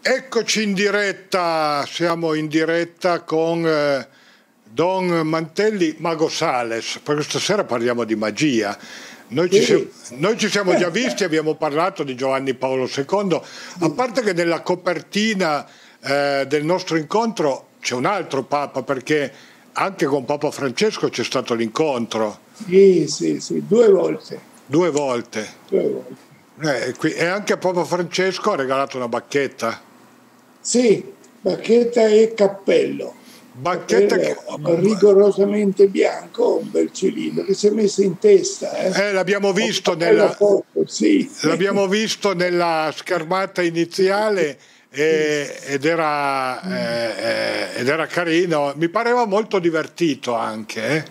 Eccoci in diretta, siamo in diretta con Don Mantelli, Mago Sales, perché stasera parliamo di magia. Noi ci siamo già visti, abbiamo parlato di Giovanni Paolo II, a parte che nella copertina del nostro incontro c'è un altro Papa, perché anche con Papa Francesco c'è stato l'incontro. Sì, due volte. Due volte. E anche Papa Francesco ha regalato una bacchetta. Sì, bacchetta e cappello. Bacchetta cappello rigorosamente bianco, un bel cilindro che si è messo in testa. L'abbiamo visto l'abbiamo visto nella schermata iniziale ed era carino, mi pareva molto divertito anche.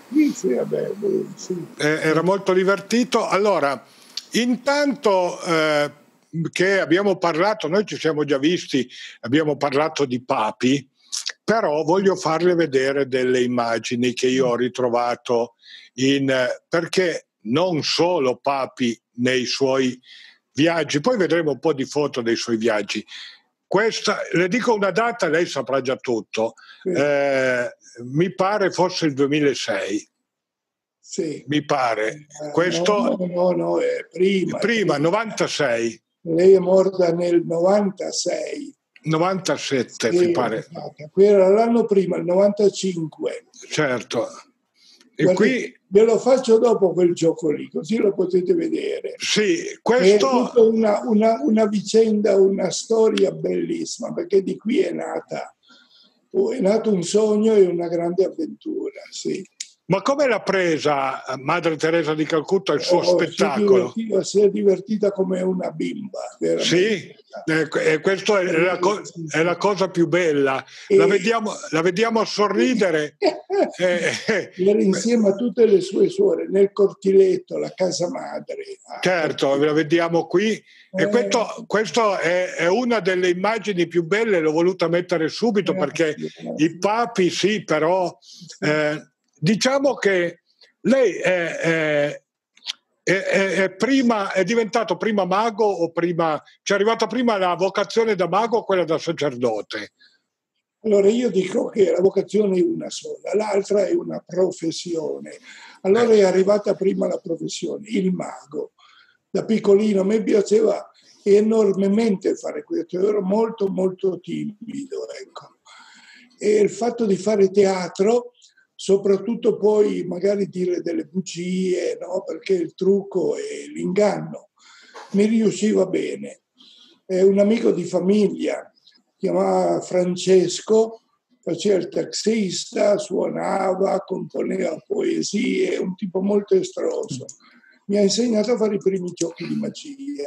Era molto divertito. Allora, intanto che abbiamo parlato, noi ci siamo già visti, abbiamo parlato di papi, però voglio farle vedere delle immagini che io ho ritrovato perché non solo papi nei suoi viaggi, poi vedremo un po' di foto dei suoi viaggi. Questa, le dico una data, lei saprà già tutto, mi pare fosse il 2006. Sì. Mi pare. Questo no, è prima. 96. Lei è morta nel 96. 97, mi pare. Qui era l'anno prima, il 95. Certo. E qui ve lo faccio dopo quel gioco lì, così lo potete vedere. Sì, questo è tutta una vicenda, una storia bellissima, perché di qui è nato un sogno e una grande avventura, sì. Ma come l'ha presa Madre Teresa di Calcutta il suo spettacolo? Si è divertita come una bimba, veramente. Sì, questa è la cosa più bella. La vediamo sorridere. Era insieme a tutte le sue suore nel cortiletto, la casa madre. Certo, la vediamo qui. E questo è una delle immagini più belle, l'ho voluta mettere subito perché i papi sì, però... diciamo che lei è diventato prima mago o prima, cioè è arrivata prima la vocazione da mago o quella da sacerdote? Allora io dico che la vocazione è una sola, l'altra è una professione. Allora è arrivata prima la professione, il mago. Da piccolino a me piaceva enormemente fare questo, ero molto molto timido, ecco. E il fatto di fare teatro, soprattutto poi magari dire delle bugie, no? Perché il trucco e l'inganno mi riusciva bene. Un amico di famiglia, chiamava Francesco, faceva il taxista, suonava, componeva poesie, un tipo molto estroso. Mi ha insegnato a fare i primi giochi di magia.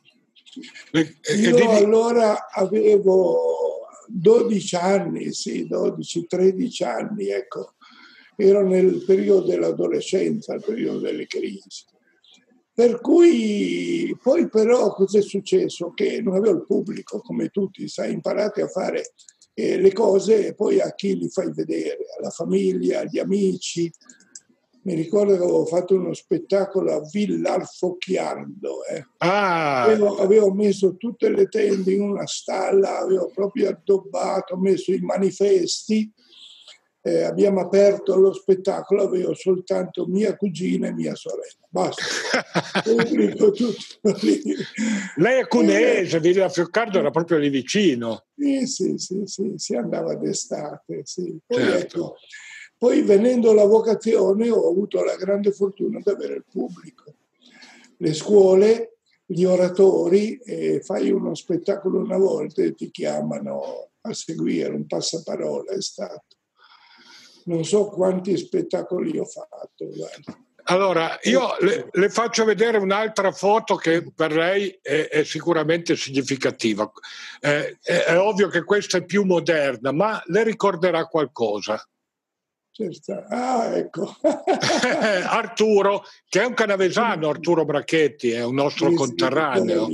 Io allora avevo 12 anni, sì, 12-13 anni, ecco. Ero nel periodo dell'adolescenza, il periodo delle crisi. Per cui poi però cos'è successo? Che non avevo il pubblico, come tutti, sai, imparate a fare le cose e poi a chi li fai vedere, alla famiglia, agli amici. Mi ricordo che avevo fatto uno spettacolo a Villa Alfocchiardo. Avevo messo tutte le tende in una stalla, avevo proprio addobbato, ho messo i manifesti. Abbiamo aperto lo spettacolo, avevo soltanto mia cugina e mia sorella. Basta. Pubblico tutto lì. Lei è cuneese, Villa Fioccardo era proprio lì vicino. Sì, si andava d'estate. Sì. Poi, certo. Poi venendo alla vocazione ho avuto la grande fortuna di avere il pubblico. Le scuole, gli oratori, fai uno spettacolo una volta e ti chiamano a seguire, un passaparola è stato. Non so quanti spettacoli ho fatto. Guarda. Allora, io le faccio vedere un'altra foto che per lei è sicuramente significativa. È ovvio che questa è più moderna, ma le ricorderà qualcosa? ecco. Arturo, che è un canavesano, Arturo Brachetti, è un nostro conterraneo.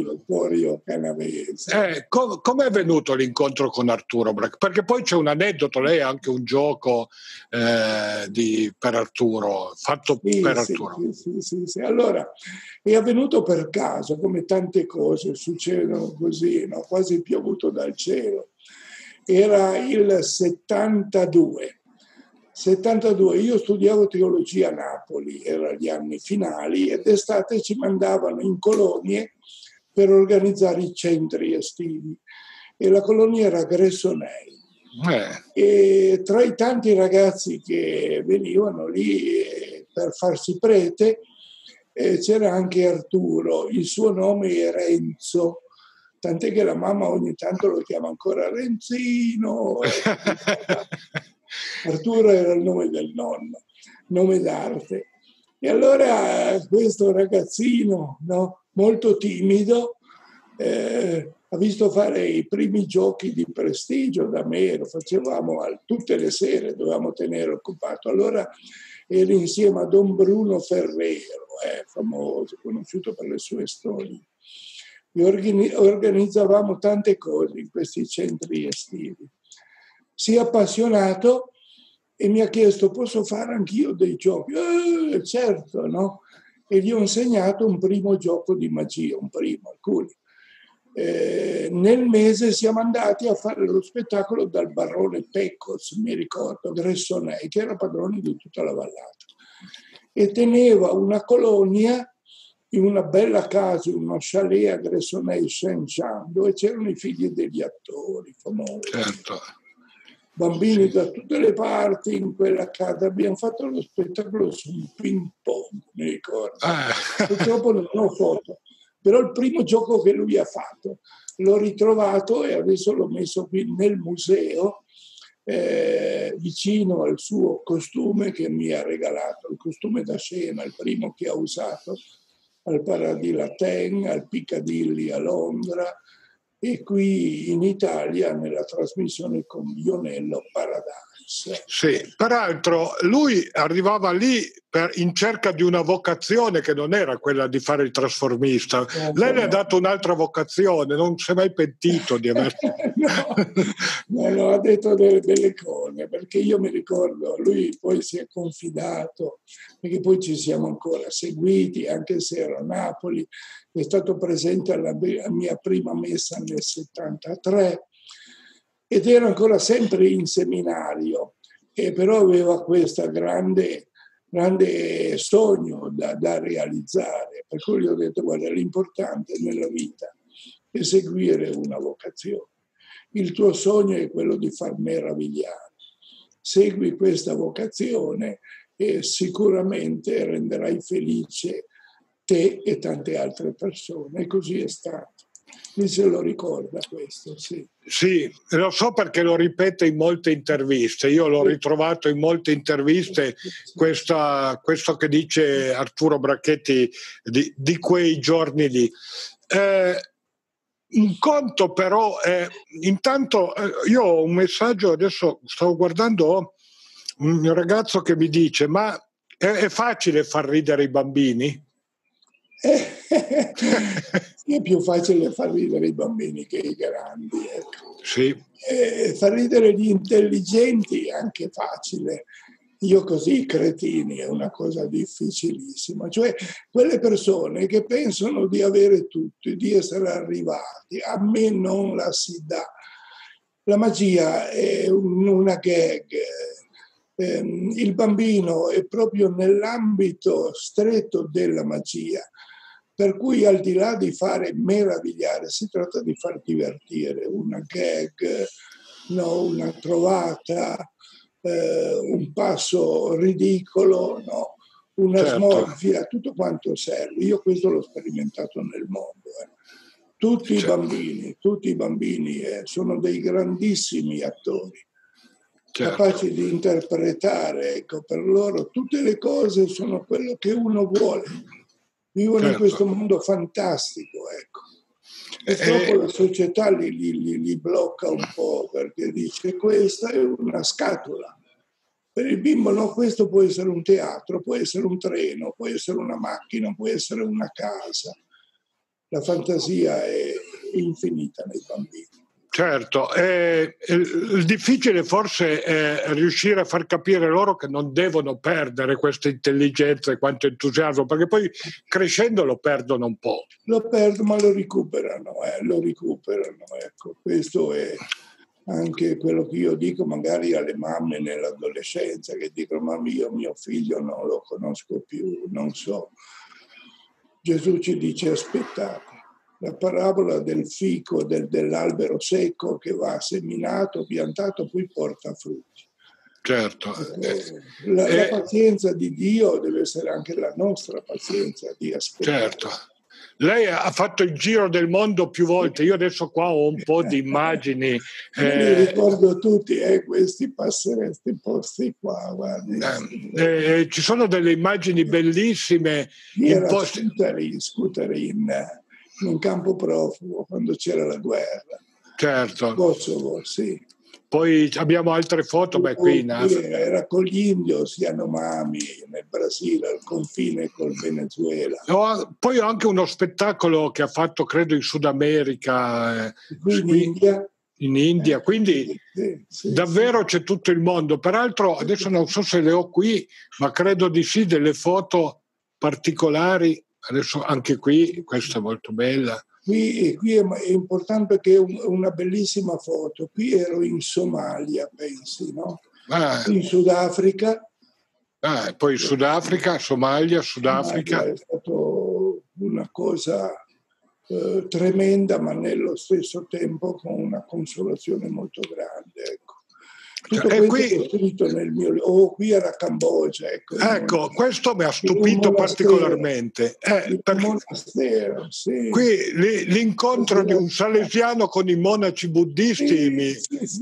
Com'è venuto l'incontro con Arturo Brachetti? Perché poi c'è un aneddoto, lei ha anche un gioco per Arturo, fatto per Arturo. Sì. Allora, è avvenuto per caso, come tante cose succedono così, no? Quasi piovuto dal cielo. Era il 72. Io studiavo teologia a Napoli, erano gli anni finali, e d'estate ci mandavano in colonie per organizzare i centri estivi. E la colonia era Gressonei. E tra i tanti ragazzi che venivano lì per farsi prete c'era anche Arturo, il suo nome è Renzo, tant'è che la mamma ogni tanto lo chiama ancora Renzino. Arturo era il nome del nonno, nome d'arte. E allora questo ragazzino, no, molto timido, ha visto fare i primi giochi di prestigio da me, lo facevamo tutte le sere, dovevamo tenere occupato. Allora ero insieme a Don Bruno Ferrero, famoso, conosciuto per le sue storie. E organizzavamo tante cose in questi centri estivi. Si è appassionato e mi ha chiesto: posso fare anch'io dei giochi? Certo, no? E gli ho insegnato un primo gioco di magia, alcuni. Nel mese siamo andati a fare lo spettacolo dal barone Peccos, mi ricordo, Gressonei, che era padrone di tutta la vallata, e teneva una colonia in una bella casa, in uno chalet a Gressonei Saint-Jean, dove c'erano i figli degli attori famosi. Certo. Bambini da tutte le parti in quella casa. Abbiamo fatto lo spettacolo su un ping pong, mi ricordo. Purtroppo non ho foto, però il primo gioco che lui ha fatto l'ho ritrovato e adesso l'ho messo qui nel museo, vicino al suo costume che mi ha regalato, il costume da scena, il primo che ha usato al Paradis Latin, al Piccadilly a Londra, e qui in Italia nella trasmissione con Ionello Paradise. Sì, peraltro lui arrivava lì in cerca di una vocazione che non era quella di fare il trasformista. Lei le ha dato un'altra vocazione, non si è mai pentito di aver... No, ha detto delle cose, perché io mi ricordo, lui poi si è confidato, perché poi ci siamo ancora seguiti, anche se ero a Napoli, è stato presente alla mia prima messa nel 73 ed era ancora sempre in seminario, e però aveva questo grande sogno da realizzare, per cui gli ho detto: guarda, l'importante nella vita è seguire una vocazione. Il tuo sogno è quello di far meravigliare. Segui questa vocazione e sicuramente renderai felice te e tante altre persone. E così è stato. Mi se lo ricorda questo, sì. Sì, lo so perché lo ripete in molte interviste. Io l'ho ritrovato in molte interviste, questo che dice Arturo Brachetti di quei giorni lì. Un conto però, intanto io ho un messaggio, adesso stavo guardando un ragazzo che mi dice: ma è facile far ridere i bambini? È più facile far ridere i bambini che i grandi. Ecco. Sì. Far ridere gli intelligenti è anche facile. Io così, cretini, è una cosa difficilissima. Cioè, quelle persone che pensano di avere tutto, di essere arrivati, a me non la si dà. La magia è una gag. Il bambino è proprio nell'ambito stretto della magia, per cui al di là di fare meravigliare, si tratta di far divertire, una gag, no, una trovata, un passo ridicolo, no? Una smorfia, tutto quanto serve. Io questo l'ho sperimentato nel mondo. Tutti i bambini sono dei grandissimi attori, capaci di interpretare, ecco, per loro tutte le cose sono quello che uno vuole. Vivono in questo mondo fantastico, ecco. Purtroppo la società li blocca un po', perché dice: questa è una scatola, Per il bimbo no, questo può essere un teatro, può essere un treno, può essere una macchina, può essere una casa. La fantasia è infinita nei bambini. Certo, il difficile forse è riuscire a far capire loro che non devono perdere questa intelligenza e quanto entusiasmo, perché poi crescendo lo perdono un po'. Lo perdono, ma lo recuperano, ecco. Questo è anche quello che io dico magari alle mamme nell'adolescenza, che dicono: ma io mio figlio non lo conosco più, non so. Gesù ci dice: aspettate. La parabola del fico, dell'albero secco che va seminato, piantato, poi porta frutti. Certo. La pazienza di Dio deve essere anche la nostra pazienza di aspettare. Certo. Lei ha fatto il giro del mondo più volte, io adesso qua ho un po' di immagini. Mi ricordo tutti questi posti qua. Guardi. Ci sono delle immagini bellissime. Era scooter in un campo profugo quando c'era la guerra. Certo. Kosovo, sì. Poi abbiamo altre foto, qui in Africa. Era con gli indios Yanomami nel Brasile, al confine col Venezuela. Poi ho anche uno spettacolo che ha fatto, credo, in Sud America. In India, quindi davvero c'è tutto il mondo. Peraltro adesso non so se le ho qui, ma credo di sì, delle foto particolari. Adesso anche qui, questa è molto bella. Qui è importante perché è una bellissima foto. Qui ero in Somalia, pensi, no? In Sudafrica. Poi Sudafrica, Somalia, Sudafrica. È stato una cosa tremenda, ma nello stesso tempo con una consolazione molto grande. Ecco. Tutto questo è scritto nel mio libro. Qui era Cambogia. Ecco, questo mi ha stupito particolarmente. Monastero, sì. Qui l'incontro di un salesiano con i monaci buddisti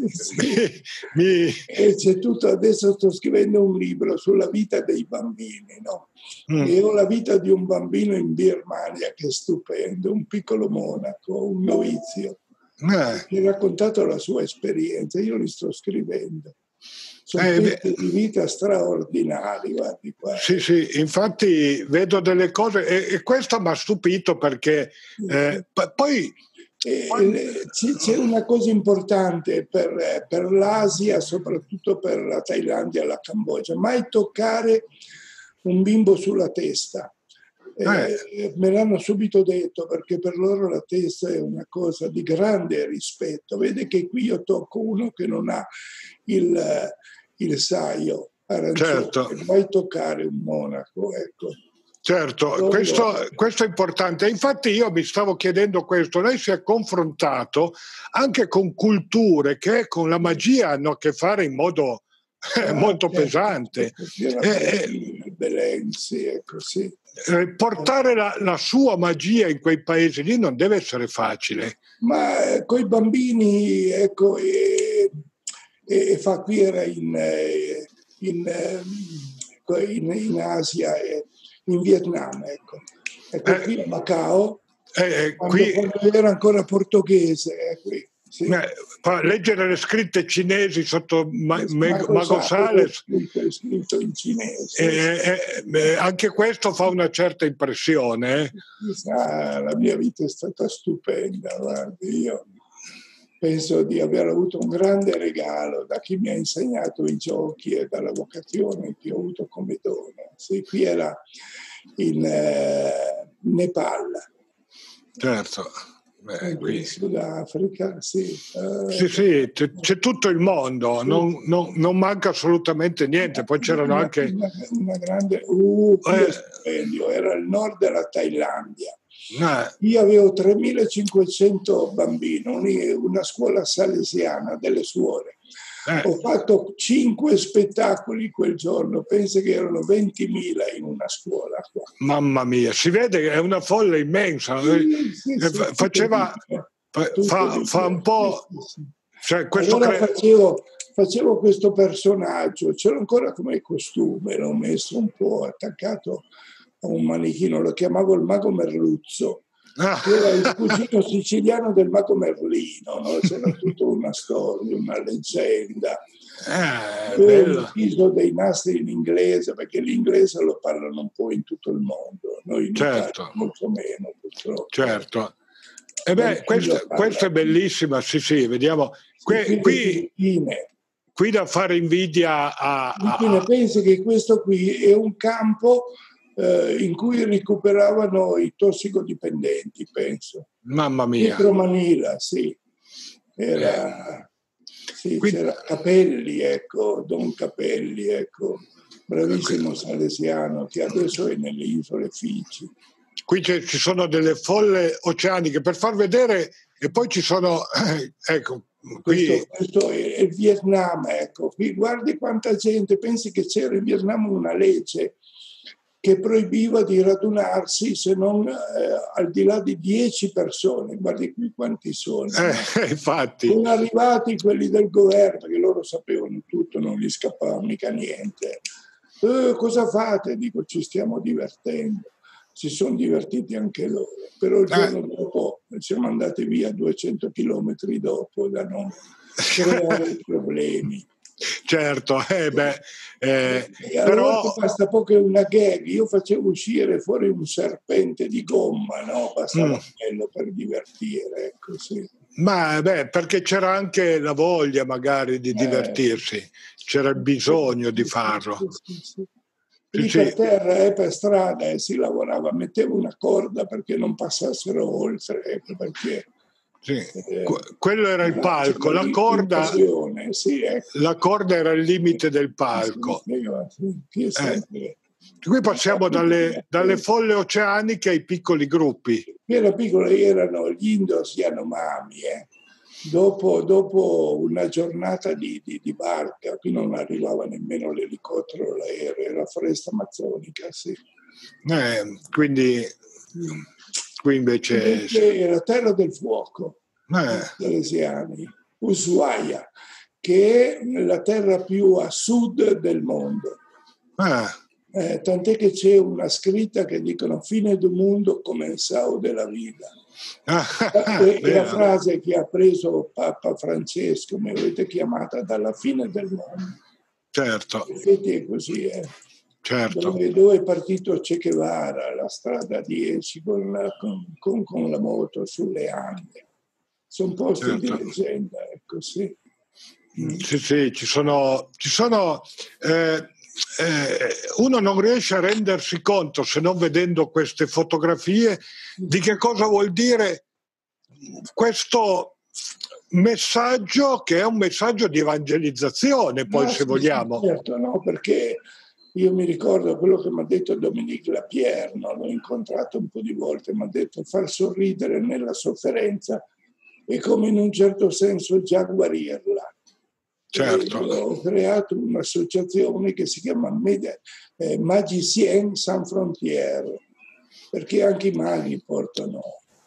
E c'è tutto. Adesso sto scrivendo un libro sulla vita dei bambini, no? E ho la vita di un bambino in Birmania che è stupendo, un piccolo monaco, un novizio. Mi ha raccontato la sua esperienza, io li sto scrivendo. Sono pezzi di vita straordinari, guardi qua. Sì, infatti vedo delle cose e questo mi ha stupito perché poi... C'è una cosa importante per l'Asia, soprattutto per la Thailandia e la Cambogia: mai toccare un bimbo sulla testa. Me l'hanno subito detto, perché per loro la testa è una cosa di grande rispetto. Vede che qui io tocco uno che non ha il saio arancione, certo. Mai toccare un monaco, ecco. Certo, questo è importante. Infatti io mi stavo chiedendo questo: lei si è confrontato anche con culture che con la magia hanno a che fare in modo molto pesante. Belen, sì, ecco, sì. Portare la sua magia in quei paesi lì non deve essere facile. Ma coi bambini, ecco, qui era in Asia, in Vietnam, ecco. Qui a Macao, quando era ancora portoghese, qui. Sì. Leggere le scritte cinesi sotto Mago Sales, scritto in cinese. Anche questo fa una certa impressione. La mia vita è stata stupenda, guardi, io penso di aver avuto un grande regalo da chi mi ha insegnato i giochi e dalla vocazione che ho avuto come dono. Sì, qui era in Nepal. Certo. Qui in Sudafrica, sì. Sì, c'è tutto il mondo, non manca assolutamente niente. Poi c'erano anche una grande stipendio, era il nord della Thailandia. Io avevo 3.500 bambini, una scuola salesiana delle suore. Ho fatto 5 spettacoli quel giorno, penso che erano 20.000 in una scuola qua. Mamma mia, si vede che è una folla immensa. Fa un po'... Cioè, allora facevo questo personaggio, ce l'ho ancora come costume, l'ho messo un po' attaccato a un manichino, lo chiamavo il mago Merluzzo. che era il cugino siciliano del mago Merlino, no? C'era tutta una storia, una leggenda. Avevo Bello. inciso dei nastri in inglese, perché l'inglese lo parlano un po' in tutto il mondo, noi in Italia Certo, molto meno, purtroppo. certo. E beh, questa è bellissima, sì, vediamo. Qui da fare invidia Filippine, pensi che questo qui è un campo in cui recuperavano i tossicodipendenti, penso. Mamma mia. Pietro Manila, sì. C'era Capelli, ecco, Don Capelli, ecco, bravissimo salesiano che adesso è nelle isole Figi. Qui ci sono delle folle oceaniche per far vedere, e poi ci sono, ecco, qui... Questo è il Vietnam, ecco, qui guardi quanta gente, pensi che c'era in Vietnam una legge che proibiva di radunarsi se non al di là di 10 persone, guardi qui quanti sono. Infatti. Sono arrivati quelli del governo, perché loro sapevano tutto, non gli scappava mica niente. Cosa fate? Dico, ci stiamo divertendo. Si sono divertiti anche loro, però il giorno dopo siamo andati via 200 chilometri dopo da non creare problemi. Certo, però basta poco una gag, io facevo uscire fuori un serpente di gomma, no? Bastava quello per divertire, ecco, sì. Ma perché c'era anche la voglia magari di divertirsi, c'era il bisogno di farlo. Sì. Lì per terra e per strada si lavorava, mettevo una corda perché non passassero oltre, ecco, perché quello era il palco, la corda era il limite del palco. Qui passiamo dalle folle oceaniche ai piccoli gruppi. Erano gli Indos Yanomami, Dopo una giornata di barca, qui non arrivava nemmeno l'elicottero o l'aereo, era foresta amazzonica, sì. Quindi qui invece era Terra del Fuoco, salesiani, Ushuaia, che è la terra più a sud del mondo. Tant'è che c'è una scritta che dicono fine del mondo comenzao della vita. È la frase che ha preso Papa Francesco, mi avete chiamata dalla fine del mondo. Certo. Infatti è così, Certo. Dove è partito Che Guevara, la strada 10 con la moto sulle Ande. Sono posti di leggenda, ecco, sì. Sì, ci sono uno non riesce a rendersi conto, se non vedendo queste fotografie, di che cosa vuol dire questo messaggio, che è un messaggio di evangelizzazione, poi se vogliamo. Certo, no, perché io mi ricordo quello che mi ha detto Dominique Lapierre, no? L'ho incontrato un po' di volte, mi ha detto far sorridere nella sofferenza è come in un certo senso già guarirla. Certo. Ho creato un'associazione che si chiama Magiciens Sans Frontières, perché anche i maghi portano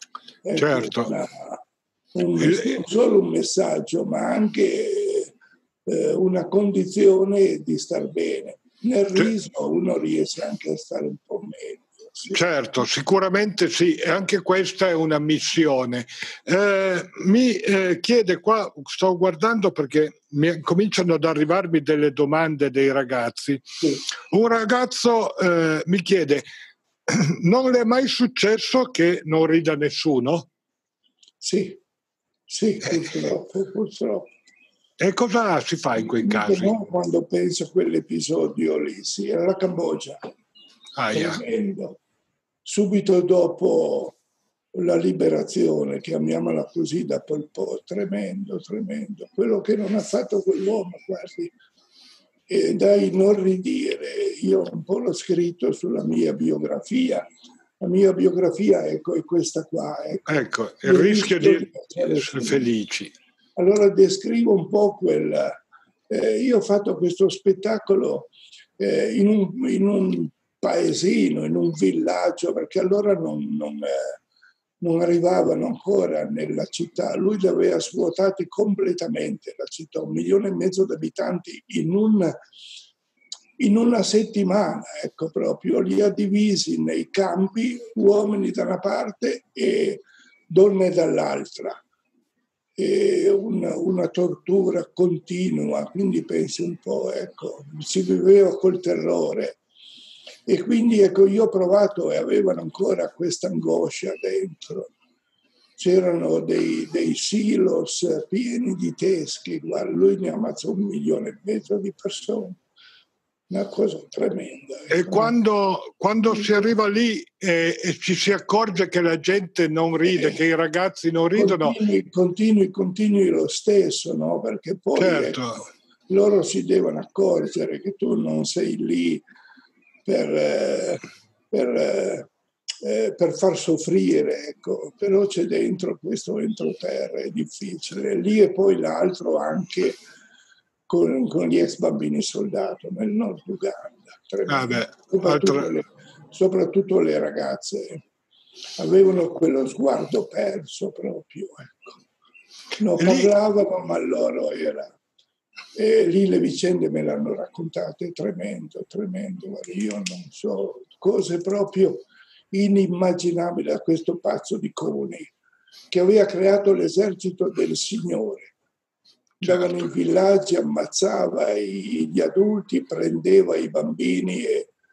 non solo un messaggio, ma anche una condizione di star bene. Nel riso uno riesce anche a stare un po' meglio. Sì. Certo, sicuramente sì, e anche questa è una missione. Mi chiede qua, sto guardando perché cominciano ad arrivarmi delle domande dei ragazzi. Sì. Un ragazzo mi chiede, non le è mai successo che non rida nessuno? Sì, purtroppo. E cosa si fa in quei casi? No, quando penso a quell'episodio lì, sì, era la Cambogia. Tremendo. Subito dopo la liberazione, chiamiamola così, da Pol Pot, tremendo. Quello che non ha fatto quell'uomo, quasi, da inorridire. Io un po' l'ho scritto sulla mia biografia. La mia biografia, ecco, è questa qua. Ecco, il rischio di essere felici. Allora descrivo un po' io ho fatto questo spettacolo in un paesino, in un villaggio, perché allora non arrivavano ancora nella città. Lui li aveva svuotati completamente la città, 1,5 milioni di abitanti in un in una settimana, ecco, proprio li ha divisi nei campi, uomini da una parte e donne dall'altra. E una tortura continua, quindi pensi un po', ecco, si viveva col terrore. E quindi ecco, io ho provato e avevano ancora questa angoscia dentro. C'erano dei silos pieni di teschi, guarda, lui ne ammazzò 1,5 milioni di persone. Una cosa tremenda. E ecco. quando si arriva lì e ci si accorge che la gente non ride, che i ragazzi non ridono... Continui lo stesso, no? Perché poi certo. ecco, loro si devono accorgere che tu non sei lì per far soffrire, ecco. Però c'è dentro questo entroterra, è difficile. Lì e poi l'altro anche con gli ex bambini soldato nel nord Uganda. Soprattutto le ragazze avevano quello sguardo perso proprio. Ecco. Non parlavano, ma loro era... E lì le vicende me le hanno raccontate, tremendo. Io non so, cose proprio inimmaginabili a questo pazzo di Coni, che aveva creato l'esercito del Signore. Andavano in villaggi, ammazzava gli adulti, prendeva i bambini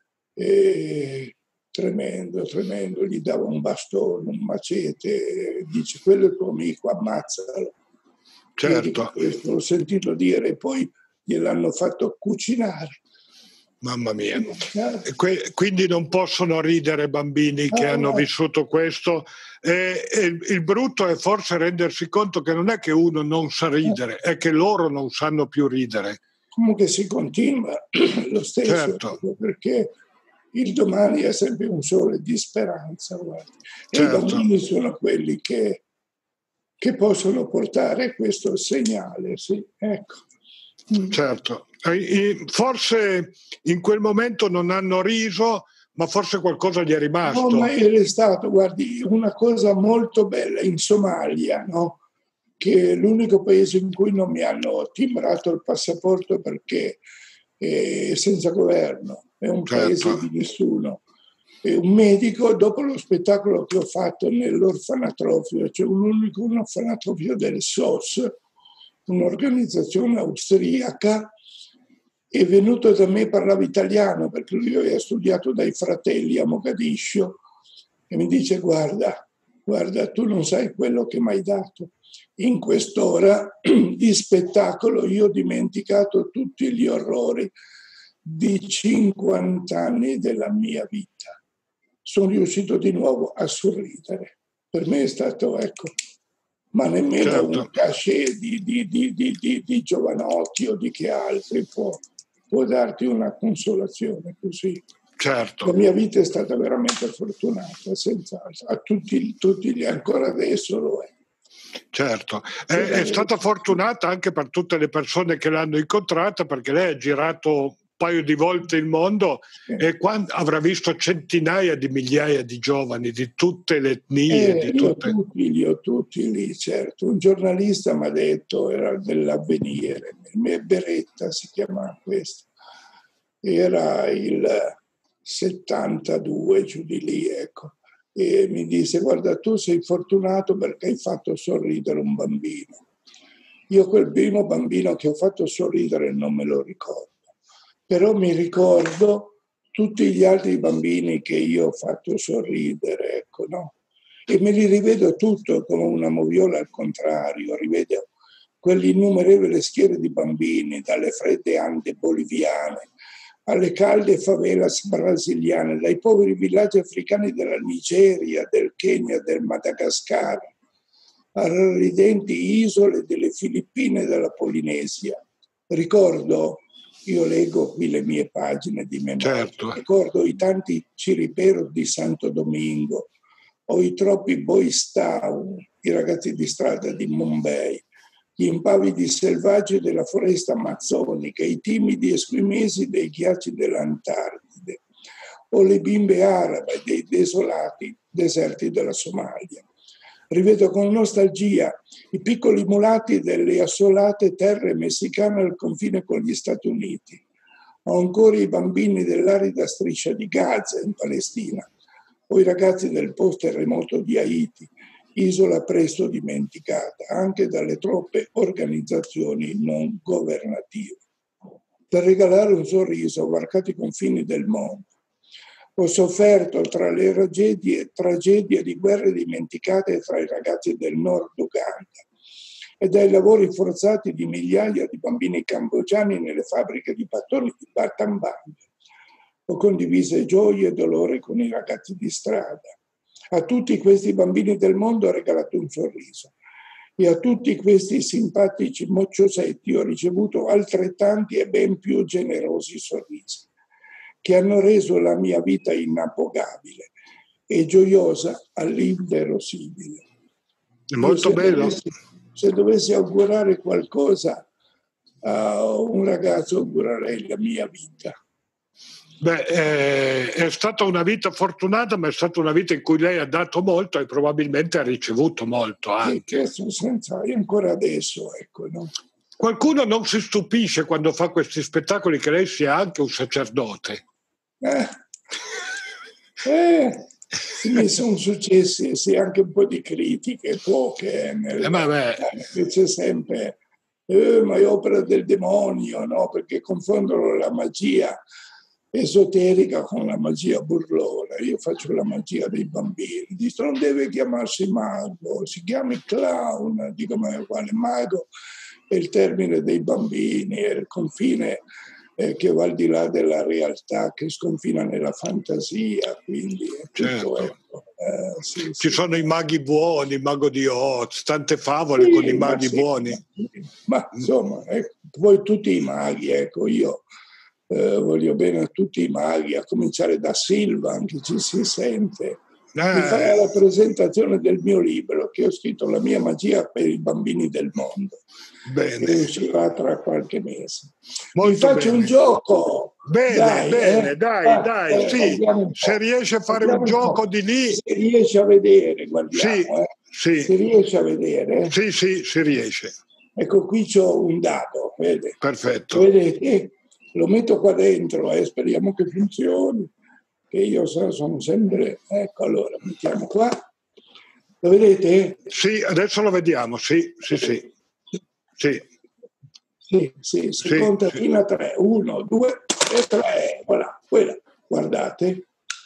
e tremendo, gli dava un bastone, un macete, dice quello è tuo amico, ammazzalo. Certo. Questo l'ho sentito dire e poi gliel'hanno fatto cucinare. Mamma mia. Quindi non possono ridere bambini che hanno vissuto questo. Il brutto è forse rendersi conto che non è che uno non sa ridere, è che loro non sanno più ridere. Comunque si continua lo stesso, certo. Perché il domani è sempre un sole di speranza. Guarda. E i bambini sono quelli che possono portare questo segnale, sì, ecco. Certo, forse in quel momento non hanno riso, ma forse qualcosa gli è rimasto. No, ma è restato, guardi, una cosa molto bella in Somalia, no? Che è l'unico paese in cui non mi hanno timbrato il passaporto perché è senza governo, è un paese di nessuno. E un medico, dopo lo spettacolo che ho fatto nell'orfanatrofio, cioè un orfanatrofio del SOS, un'organizzazione austriaca, è venuto da me, parlava italiano perché lui aveva studiato dai fratelli a Mogadiscio e mi dice guarda, tu non sai quello che mi hai dato. In quest'ora di spettacolo io ho dimenticato tutti gli orrori di 50 anni della mia vita. Sono riuscito di nuovo a sorridere. Per me è stato, ecco, ma nemmeno un cachet di Giovanotti o di che altri può darti una consolazione così. Certo. La mia vita è stata veramente fortunata, senz'altro. A tutti gli ancora adesso lo è. Certo, è stata fortunata anche per tutte le persone che l'hanno incontrata, perché lei ha girato un paio di volte il mondo e avrà visto centinaia di migliaia di giovani di tutte le etnie. Li ho tutti lì, certo. Un giornalista mi ha detto, era dell'Avvenire, Beretta si chiama questo, era il 72, giù di lì, ecco. E mi disse, guarda, tu sei fortunato perché hai fatto sorridere un bambino. Io quel primo bambino che ho fatto sorridere non me lo ricordo, però mi ricordo tutti gli altri bambini che io ho fatto sorridere, ecco, no? E me li rivedo tutto come una moviola al contrario, rivedo quell'innumerevole schiere di bambini, dalle fredde Ande boliviane, alle calde favelas brasiliane, dai poveri villaggi africani della Nigeria, del Kenya, del Madagascar, alle ridenti isole delle Filippine e della Polinesia. Ricordo, io leggo qui le mie pagine di memoria, ricordo i tanti ciriperos di Santo Domingo, o i troppi boy scout, i ragazzi di strada di Mumbai, gli impavidi selvaggi della foresta amazzonica, i timidi esquimesi dei ghiacci dell'Antartide, o le bimbe arabe dei desolati deserti della Somalia. Rivedo con nostalgia i piccoli mulati delle assolate terre messicane al confine con gli Stati Uniti, Ho ancora i bambini dell'arida striscia di Gaza in Palestina, o i ragazzi del post-terremoto di Haiti, isola presto dimenticata anche dalle troppe organizzazioni non governative. Per regalare un sorriso ho varcato i confini del mondo. Ho sofferto tra le tragedie di guerre dimenticate tra i ragazzi del Nord Uganda e dai lavori forzati di migliaia di bambini cambogiani nelle fabbriche di battoni di Battambang. Ho condiviso gioie e dolore con i ragazzi di strada. A tutti questi bambini del mondo ho regalato un sorriso. E a tutti questi simpatici mocciosetti ho ricevuto altrettanti e ben più generosi sorrisi, che hanno reso la mia vita inappogabile e gioiosa all'inverosimile. Molto bello. Se dovessi augurare qualcosa a un ragazzo, augurerei la mia vita. Beh, è stata una vita fortunata, ma è stata una vita in cui lei ha dato molto e probabilmente ha ricevuto molto anche. Sì, senza, ancora adesso, ecco, no? Qualcuno non si stupisce quando fa questi spettacoli che lei sia anche un sacerdote. Mi sono successi sì, anche un po' di critiche, poche, c'è sempre, ma è opera del demonio, no? Perché confondono la magia esoterica con la magia burlona. Io faccio la magia dei bambini. Dico, non deve chiamarsi mago, si chiami clown. Dico, ma quale mago? È il termine dei bambini, è il confine che va al di là della realtà, che sconfina nella fantasia, quindi è tutto, certo. Sì. Ci sono i maghi buoni, il mago di Oz, tante favole con i maghi buoni. Ma insomma, poi tutti i maghi, ecco, io voglio bene a tutti i maghi, a cominciare da Silvan, che ci si sente. Mi farà la presentazione del mio libro, che ho scritto La mia magia per i bambini del mondo. Bene. Che uscirà tra qualche mese. Molto Vi faccio un gioco. Dai, sì. Se riesce a fare un gioco di lì. Se riesce a vedere, guardiamo. Sì. Se riesce a vedere. Sì, si riesce. Ecco, qui c'ho un dado, vede? Perfetto. Vedete? Lo metto qua dentro e speriamo che funzioni. Che io sono sempre... Ecco, allora, mettiamo qua. Lo vedete? Sì, adesso lo vediamo, sì. Si conta fino a 3. 1, 2 e 3. Voilà, quella. Guardate.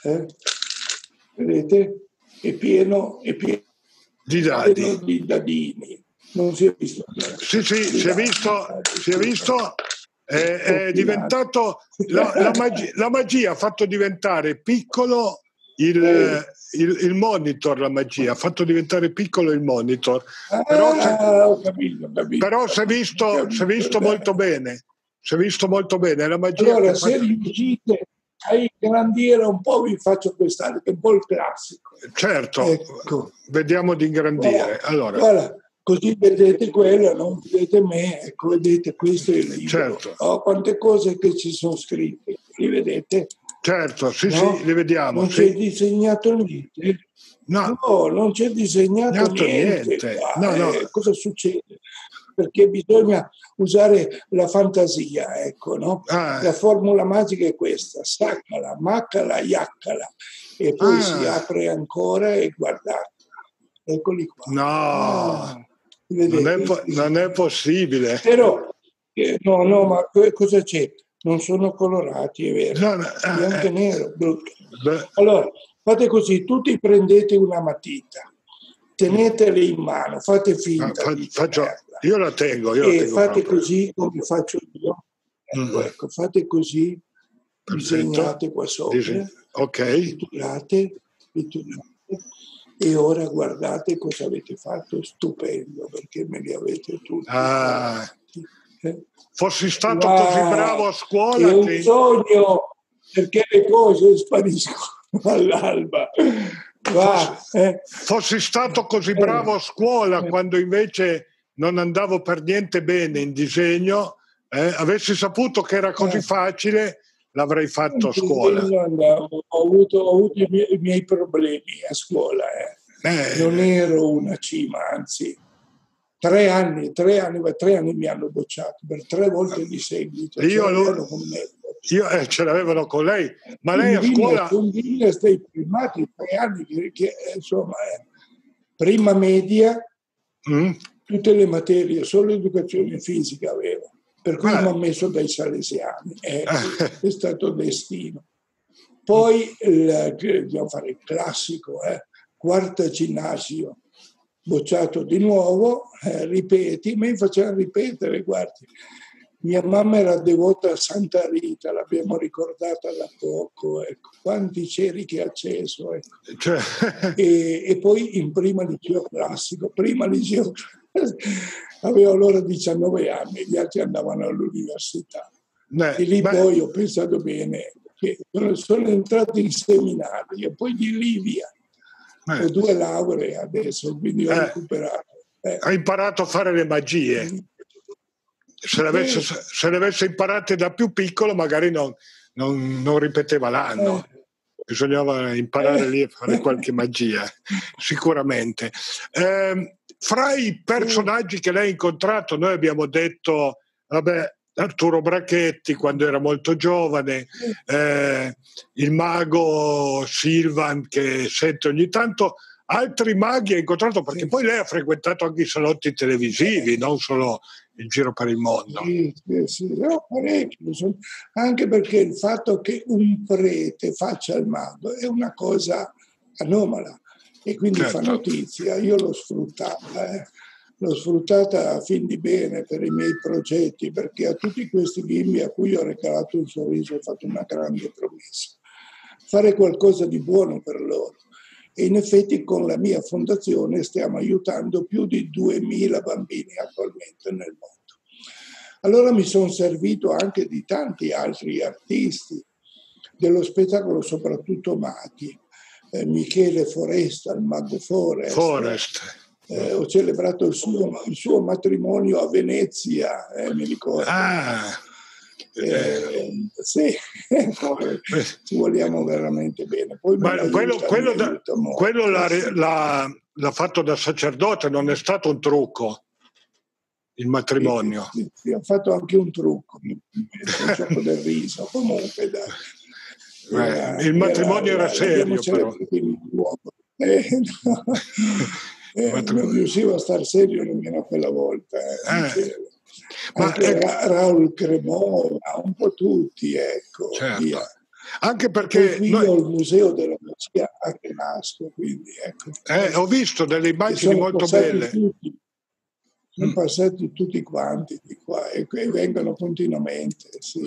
Vedete? È pieno di dadi. Di dadini. Non si è visto. Sì, si è visto. È diventato la magia ha fatto diventare piccolo il monitor. La magia ha fatto diventare piccolo il monitor, ho capito. Però si è visto molto bene. Si è visto molto bene la magia. Allora, se riuscite a ingrandire un po', vi faccio quest'anno, che è un po' il classico. Certo, ecco. Vediamo di ingrandire. Allora, così vedete quello, non vedete me, ecco, vedete, questo è il libro. Certo. Quante cose che ci sono scritte, li vedete? Certo, sì, li vediamo. Non c'è disegnato niente? No, non c'è disegnato niente. No. Cosa succede? Perché bisogna usare la fantasia, ecco, no? La formula magica è questa: saccala, maccala, iaccala, e poi si apre ancora e guardate. Eccoli qua. No, non è possibile. Però, no, ma cosa c'è? Non sono colorati, è vero. Bianco e nero, brutto. Allora, fate così, tutti prendete una matita, tenetele in mano, fate finta di tenerla. Io la tengo. E fate così come faccio io. Ecco, fate così, disegnate qua sopra. Ok. Pitturate. E ora guardate cosa avete fatto, stupendo, perché me li avete tutti. Fossi stato così bravo a scuola. È un sogno, perché le cose spariscono all'alba. Fossi stato così bravo a scuola quando invece non andavo per niente bene in disegno, avessi saputo che era così facile, l'avrei fatto a scuola. Ho avuto i miei problemi a scuola. Non ero una cima, anzi 3 anni mi hanno bocciato per 3 volte di seguito. Io ce l'avevano con lei, ma lei a scuola... Sono dei primati 3 anni che insomma, prima media, tutte le materie, solo educazione fisica avevo, per cui mi ho messo dai salesiani, è stato destino. Poi dobbiamo fare il classico, quarta ginnasio, bocciato di nuovo, ripeti, mi facevano ripetere, guardi. Mia mamma era devota a Santa Rita, l'abbiamo ricordata da poco, ecco. Quanti ceri che ha acceso. Ecco. Cioè... E poi in prima liceo classico, avevo allora 19 anni, gli altri andavano all'università. E lì poi ho pensato bene, che sono entrato in seminario, poi di lì via. Ho 2 lauree adesso, quindi ho recuperato. Ha imparato a fare le magie. Se le avesse imparate da più piccolo magari non ripeteva l'anno. Bisognava imparare lì a fare qualche magia, sicuramente. Fra i personaggi che lei ha incontrato, noi abbiamo detto, Arturo Brachetti quando era molto giovane, il mago Silvan che sente ogni tanto, altri maghi ha incontrato, perché poi lei ha frequentato anche i salotti televisivi, non solo il giro per il mondo. Sì. Parecchio, anche perché il fatto che un prete faccia il mago è una cosa anomala e quindi fa notizia. Io l'ho sfruttata a fin di bene per i miei progetti, perché a tutti questi bimbi a cui ho regalato un sorriso ho fatto una grande promessa: fare qualcosa di buono per loro. E in effetti con la mia fondazione stiamo aiutando più di 2000 bambini attualmente nel mondo. Allora mi sono servito anche di tanti altri artisti dello spettacolo, soprattutto maghi. Michele Foresta, il mago Forest. Ho celebrato il suo matrimonio a Venezia, mi ricordo. Sì, ci vogliamo veramente bene. Poi quello l'ha fatto da sacerdote, non è stato un trucco il matrimonio. Sì, ho fatto anche un trucco, il gioco del riso. Comunque il matrimonio era serio, però. Non riuscivo a star serio nemmeno quella volta. Anche Raul Cremona, un po' tutti, ecco. Certo. Via. Anche perché qui ho il museo della magia a Renasco, quindi ecco. Ho visto delle immagini molto belle. Sono passati tutti quanti di qua e vengono continuamente. Sì.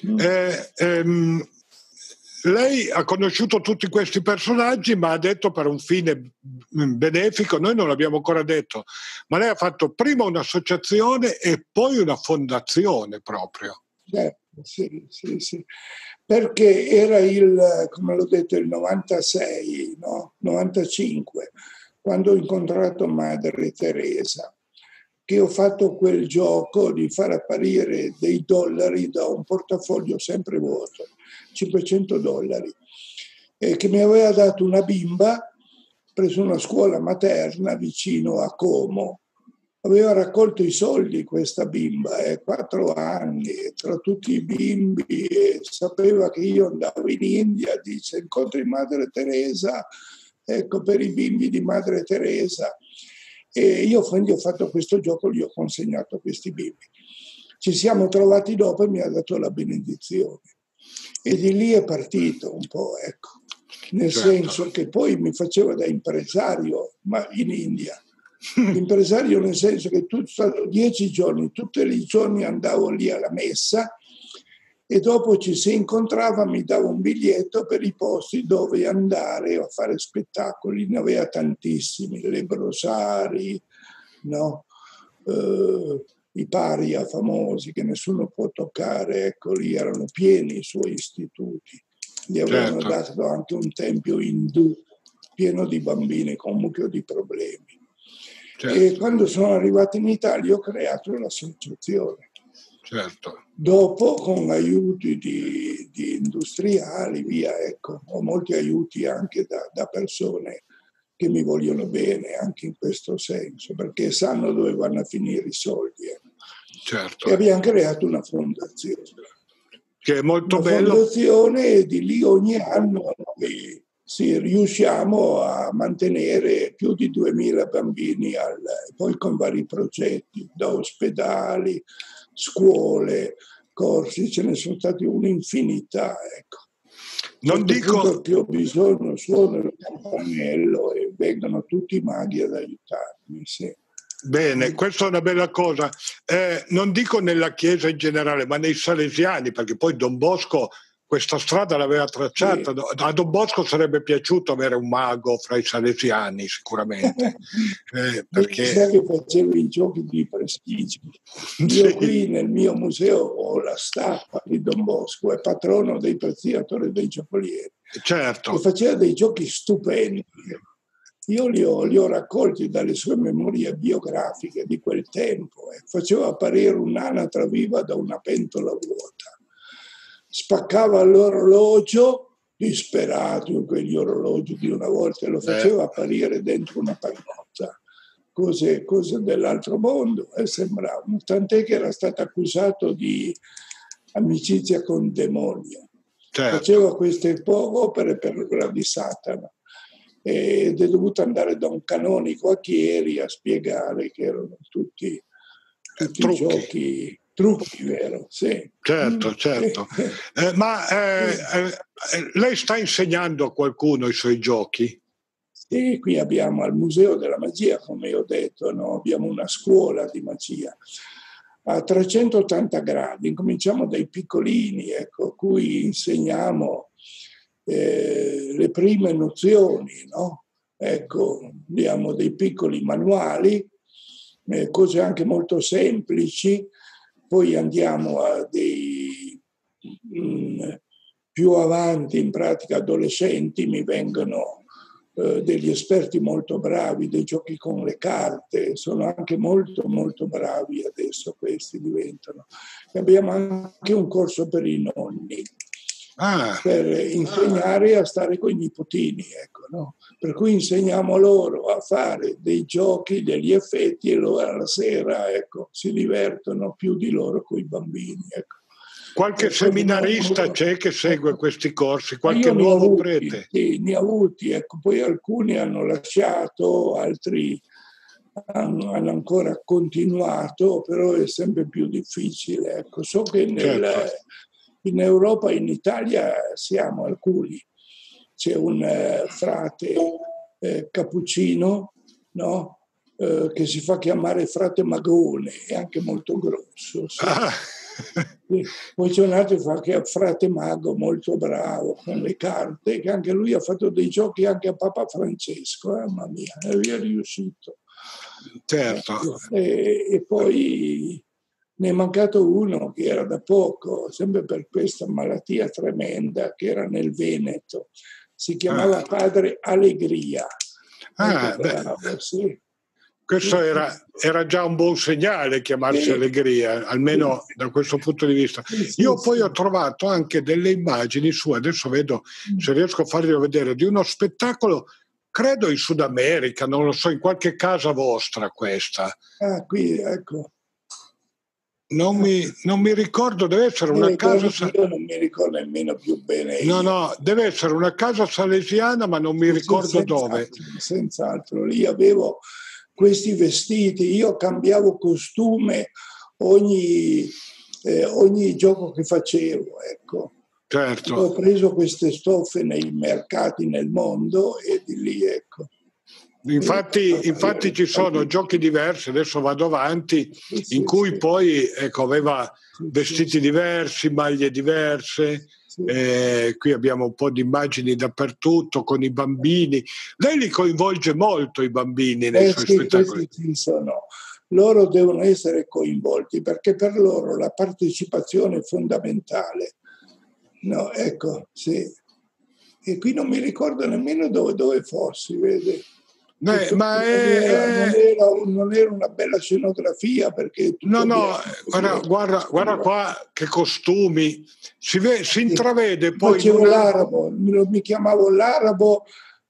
Lei ha conosciuto tutti questi personaggi, ma ha detto per un fine benefico, noi non l'abbiamo ancora detto, ma lei ha fatto prima un'associazione e poi una fondazione proprio. Sì. Perché era come l'ho detto, il 96, no? 95, quando ho incontrato Madre Teresa, che ho fatto quel gioco di far apparire dei dollari da un portafoglio sempre vuoto, $500, che mi aveva dato una bimba presso una scuola materna vicino a Como. Aveva raccolto i soldi questa bimba, 4 anni, tra tutti i bimbi, e sapeva che io andavo in India, dice: incontri Madre Teresa, ecco, per i bimbi di Madre Teresa. E io quindi ho fatto questo gioco, gli ho consegnato questi bimbi. Ci siamo trovati dopo e mi ha dato la benedizione. E di lì è partito un po', ecco. Nel senso che poi mi faceva da impresario, ma in India. Impresario nel senso che 10 giorni, tutti i giorni andavo lì alla messa e dopo ci si incontrava, mi dava un biglietto per i posti dove andare a fare spettacoli. Ne aveva tantissimi, le Brosari, no? I paria famosi che nessuno può toccare, ecco, lì erano pieni i suoi istituti. Gli avevano dato anche un tempio indù pieno di bambini con un mucchio di problemi. E quando sono arrivato in Italia ho creato l'associazione. Dopo, con aiuti di industriali, via, ecco, ho molti aiuti anche da persone che mi vogliono bene anche in questo senso, perché sanno dove vanno a finire i soldi. E abbiamo creato una fondazione. che è molto una bello. fondazione, e di lì ogni anno noi riusciamo a mantenere più di 2000 bambini, poi con vari progetti, da ospedali, scuole, corsi, ce ne sono stati un'infinità. Ecco. Non dico che ho bisogno, suono il campanello e vengono tutti i maghi ad aiutarmi. Sì. bene, questa è una bella cosa. Non dico nella Chiesa in generale, ma nei Salesiani, perché poi Don Bosco questa strada l'aveva tracciata. Sì. A Don Bosco sarebbe piaciuto avere un mago fra i Salesiani, sicuramente. Perché che facevo i giochi di prestigio. Io sì. Qui nel mio museo ho la statua di Don Bosco, è patrono dei preziosi dei giocolieri. Certo. E faceva dei giochi stupendi. Io li ho raccolti dalle sue memorie biografiche di quel tempo. Faceva apparire un'anatra viva da una pentola vuota. Spaccava l'orologio, disperato in quegli orologi di una volta, lo faceva apparire dentro una pagnotta. Cose dell'altro mondo, e sembrava. Tant'è che era stato accusato di amicizia con il demonio. Certo. Faceva queste opere per l'opera di Satana. Ed è dovuto andare da un canonico a Chieri a spiegare che erano tutti giochi, trucchi, vero? Sì. Certo, certo. Ma lei sta insegnando a qualcuno i suoi giochi? Sì, qui abbiamo al Museo della Magia, come ho detto, no? Abbiamo una scuola di magia a 380 gradi. Incominciamo dai piccolini, ecco, cui insegniamo le prime nozioni, no? Ecco, abbiamo dei piccoli manuali, cose anche molto semplici, poi andiamo a dei più avanti, in pratica adolescenti, mi vengono degli esperti molto bravi dei giochi con le carte, sono anche molto molto bravi adesso, questi diventano. E abbiamo anche un corso per i nonni, per insegnare a stare con i nipotini, ecco, no? Per cui insegniamo loro a fare dei giochi, degli effetti, e loro alla sera, ecco, si divertono più di loro con i bambini, ecco. Qualche seminarista c'è che segue questi corsi, qualche nuovo prete? Sì, ne ho avuti, ecco, poi alcuni hanno lasciato, altri hanno ancora continuato, però è sempre più difficile. Ecco. So che in Europa e in Italia siamo alcuni. C'è un frate cappuccino, no? Che si fa chiamare frate Magone, è anche molto grosso. Sì. Poi c'è un altro che è frate mago molto bravo con le carte, che anche lui ha fatto dei giochi anche a Papa Francesco, mamma mia, è riuscito. Certo. E poi ne è mancato uno che era da poco, sempre per questa malattia tremenda, che era nel Veneto, si chiamava Padre Allegria. Bravo, sì. Questo era già un buon segnale, chiamarsi Allegria, almeno da questo punto di vista. Io poi ho trovato anche delle immagini su, adesso vedo se riesco a farglielo vedere, di uno spettacolo, credo in Sud America, non lo so, in qualche casa vostra questa. Qui, ecco. Non mi ricordo, deve essere una casa... Io non mi ricordo nemmeno più bene. No, deve essere una casa salesiana, ma non mi ricordo dove. Senz'altro, lì avevo questi vestiti, io cambiavo costume ogni gioco che facevo, ecco. Certo. Ho preso queste stoffe nei mercati nel mondo e di lì, ecco. Infatti ci sono giochi diversi, adesso vado avanti, in cui poi ecco, aveva vestiti diversi, maglie diverse, qui abbiamo un po' di immagini dappertutto con i bambini. Lei li coinvolge molto i bambini nei suoi spettacoli. Loro devono essere coinvolti perché per loro la partecipazione è fondamentale. No, ecco, sì. E qui non mi ricordo nemmeno dove fossi, vede. Ma non era una bella scenografia perché guarda qua che costumi, si intravede poi facevo l'arabo, mi chiamavo l'arabo,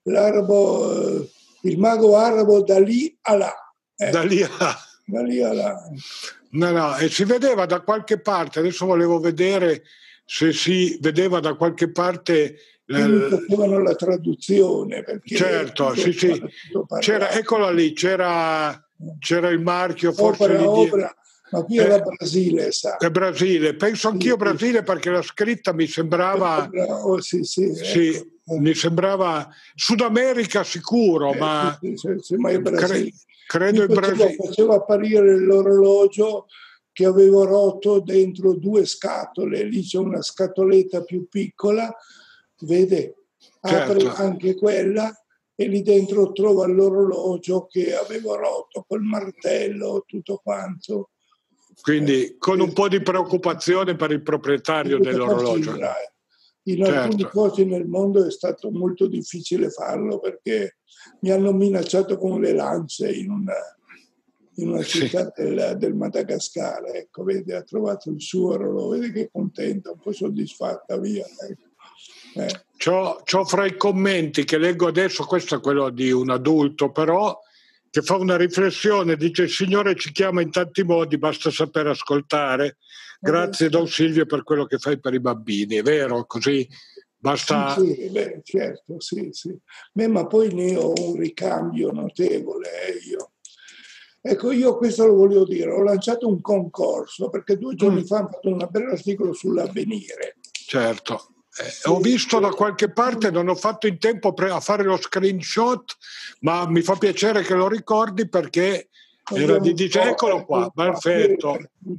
il mago arabo da lì a là. Da lì a là. No, e si vedeva da qualche parte, adesso volevo vedere se si vedeva da qualche parte. Mi facevano la traduzione, perché certo, sì, c'era, eccola lì, c'era il marchio, forse opera, ma qui era Brasile, sa. È Brasile, penso anch'io Brasile, perché la scritta mi sembrava, ecco. mi sembrava Sud America sicuro, ma ma è Brasile. Credo in Brasile. Faceva apparire l'orologio che avevo rotto dentro 2 scatole, lì c'è una scatoletta più piccola, vede, apre anche quella e lì dentro trova l'orologio che avevo rotto col martello, tutto quanto. Quindi con un po' di preoccupazione per il proprietario dell'orologio. In alcuni posti nel mondo è stato molto difficile farlo, perché mi hanno minacciato con le lance in una città del Madagascar. Ecco, vede, ha trovato il suo orologio, vede che è contenta, un po' soddisfatta, via. Ecco. C'ho fra i commenti che leggo adesso, questo è quello di un adulto però, che fa una riflessione, dice: il Signore ci chiama in tanti modi, basta saper ascoltare. Grazie Don Silvio per quello che fai per i bambini, è vero? Così basta. Sì, certo, sì. Ma poi ne ho un ricambio notevole, io. Ecco, io questo lo volevo dire, ho lanciato un concorso, perché 2 giorni fa ho fatto un bel articolo sull'Avvenire. Certo. Ho visto da qualche parte, non ho fatto in tempo a fare lo screenshot, ma mi fa piacere che lo ricordi, perché era di eccolo qua, perfetto.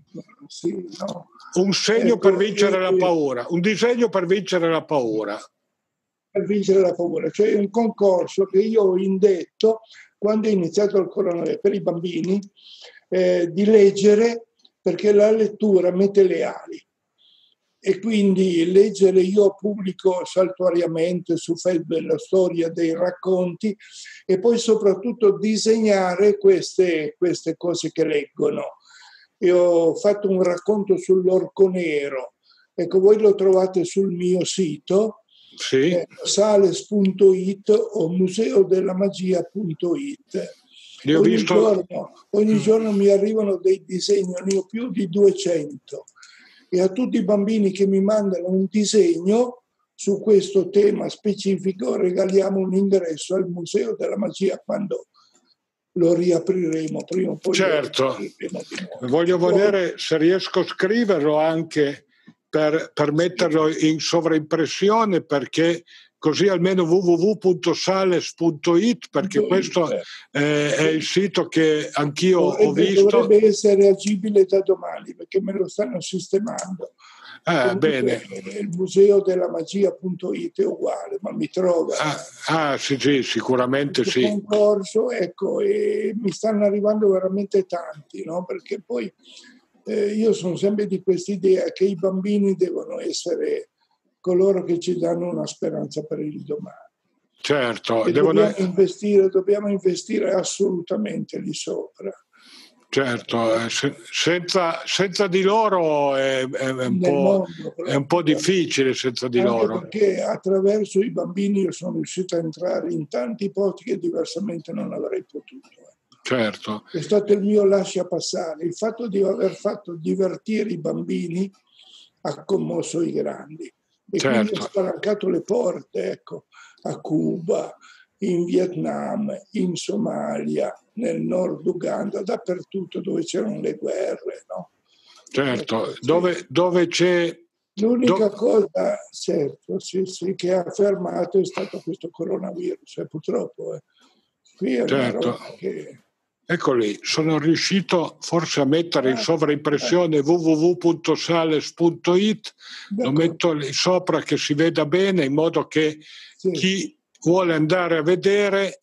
Un segno per vincere la paura, un disegno per vincere la paura. Per vincere la paura, cioè un concorso che io ho indetto quando è iniziato il coronavirus per i bambini, di leggere, perché la lettura mette le ali. E quindi leggere, io pubblico saltuariamente su Facebook la storia dei racconti, e poi soprattutto disegnare queste cose che leggono. E ho fatto un racconto sull'orco nero, ecco, voi lo trovate sul mio sito, sales.it o museodellamagia.it. Ogni giorno mi arrivano dei disegni, ne ho più di 200. E a tutti i bambini che mi mandano un disegno su questo tema specifico regaliamo un ingresso al Museo della Magia, quando lo riapriremo prima o poi. Certo, voglio vedere se riesco a scriverlo anche per metterlo in sovraimpressione, perché così almeno www.sales.it, perché questo è il sito che anch'io ho visto. Dovrebbe essere agibile da domani, perché me lo stanno sistemando. Bene. Il museodellamagia.it è uguale, ma mi trova. Sì, sicuramente sì. Concorso, ecco, e mi stanno arrivando veramente tanti, no? Perché poi io sono sempre di quest'idea che i bambini devono essere coloro che ci danno una speranza per il domani. Certo, e dobbiamo investire assolutamente lì sopra. Certo, senza di loro è un po' difficile, senza di loro. Perché attraverso i bambini io sono riuscito a entrare in tanti posti che diversamente non avrei potuto. Certo. È stato il mio lascia passare. Il fatto di aver fatto divertire i bambini ha commosso i grandi. E quindi ho spalancato le porte, ecco, a Cuba, in Vietnam, in Somalia, nel nord Uganda, dappertutto dove c'erano le guerre, no? Certo, dove c'è. L'unica cosa, certo, che ha fermato è stato questo coronavirus, purtroppo. Qui è una roba che. Ecco lì, sono riuscito forse a mettere in sovraimpressione www.sales.it, lo metto lì sopra che si veda bene, in modo che chi vuole andare a vedere,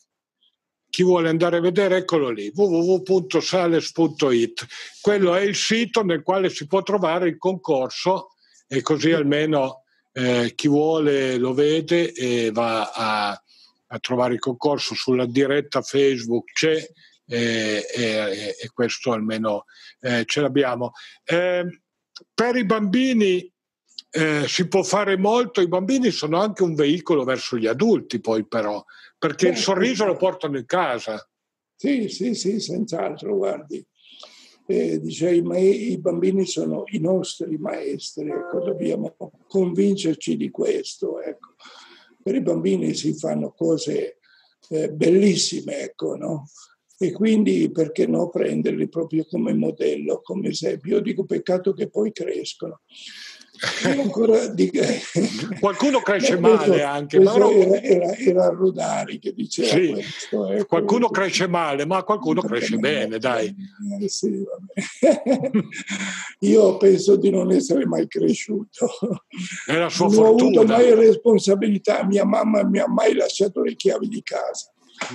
eccolo lì, www.sales.it. Quello è il sito nel quale si può trovare il concorso, e così almeno chi vuole lo vede e va a trovare il concorso. Sulla diretta Facebook c'è, e questo almeno ce l'abbiamo. Per i bambini si può fare molto. I bambini sono anche un veicolo verso gli adulti, poi però, perché il sorriso lo portano in casa. Sì, senz'altro, guardi. dice i bambini sono i nostri maestri, ecco, dobbiamo convincerci di questo. Ecco. Per i bambini si fanno cose bellissime, ecco, no? E quindi perché no prenderli proprio come modello, come esempio. Io dico peccato che poi crescono. Io ancora dico, qualcuno cresce questo, male anche, questo ma era Rodari che diceva sì, questo. Ecco. qualcuno cresce male, ma qualcuno cresce bene, dai. Sì, vabbè. Io penso di non essere mai cresciuto. È la sua Non ho avuto fortuna. mai responsabilità. Mia mamma mi ha mai lasciato le chiavi di casa.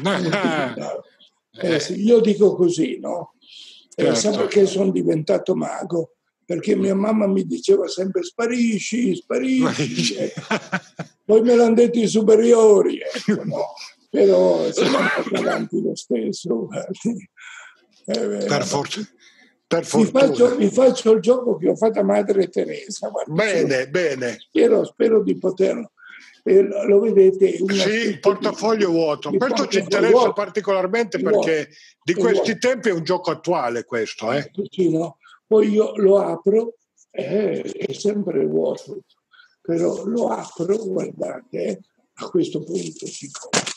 Sì, io dico così, no? Sempre Certo. che sono diventato mago, perché mia mamma mi diceva sempre sparisci, sparisci. Ecco. Poi me l'hanno detto i superiori, ecco, no? Però siamo andati avanti lo stesso. Per fortuna. Vi faccio il gioco che ho fatto a Madre Teresa. Guarda, Bene. Spero di poterlo. Lo vedete? Sì, il portafoglio vuoto. Questo ci interessa particolarmente perché di questi tempi è un gioco attuale questo. Sì, no? Poi io lo apro, è sempre vuoto, però lo apro, guardate, a questo punto si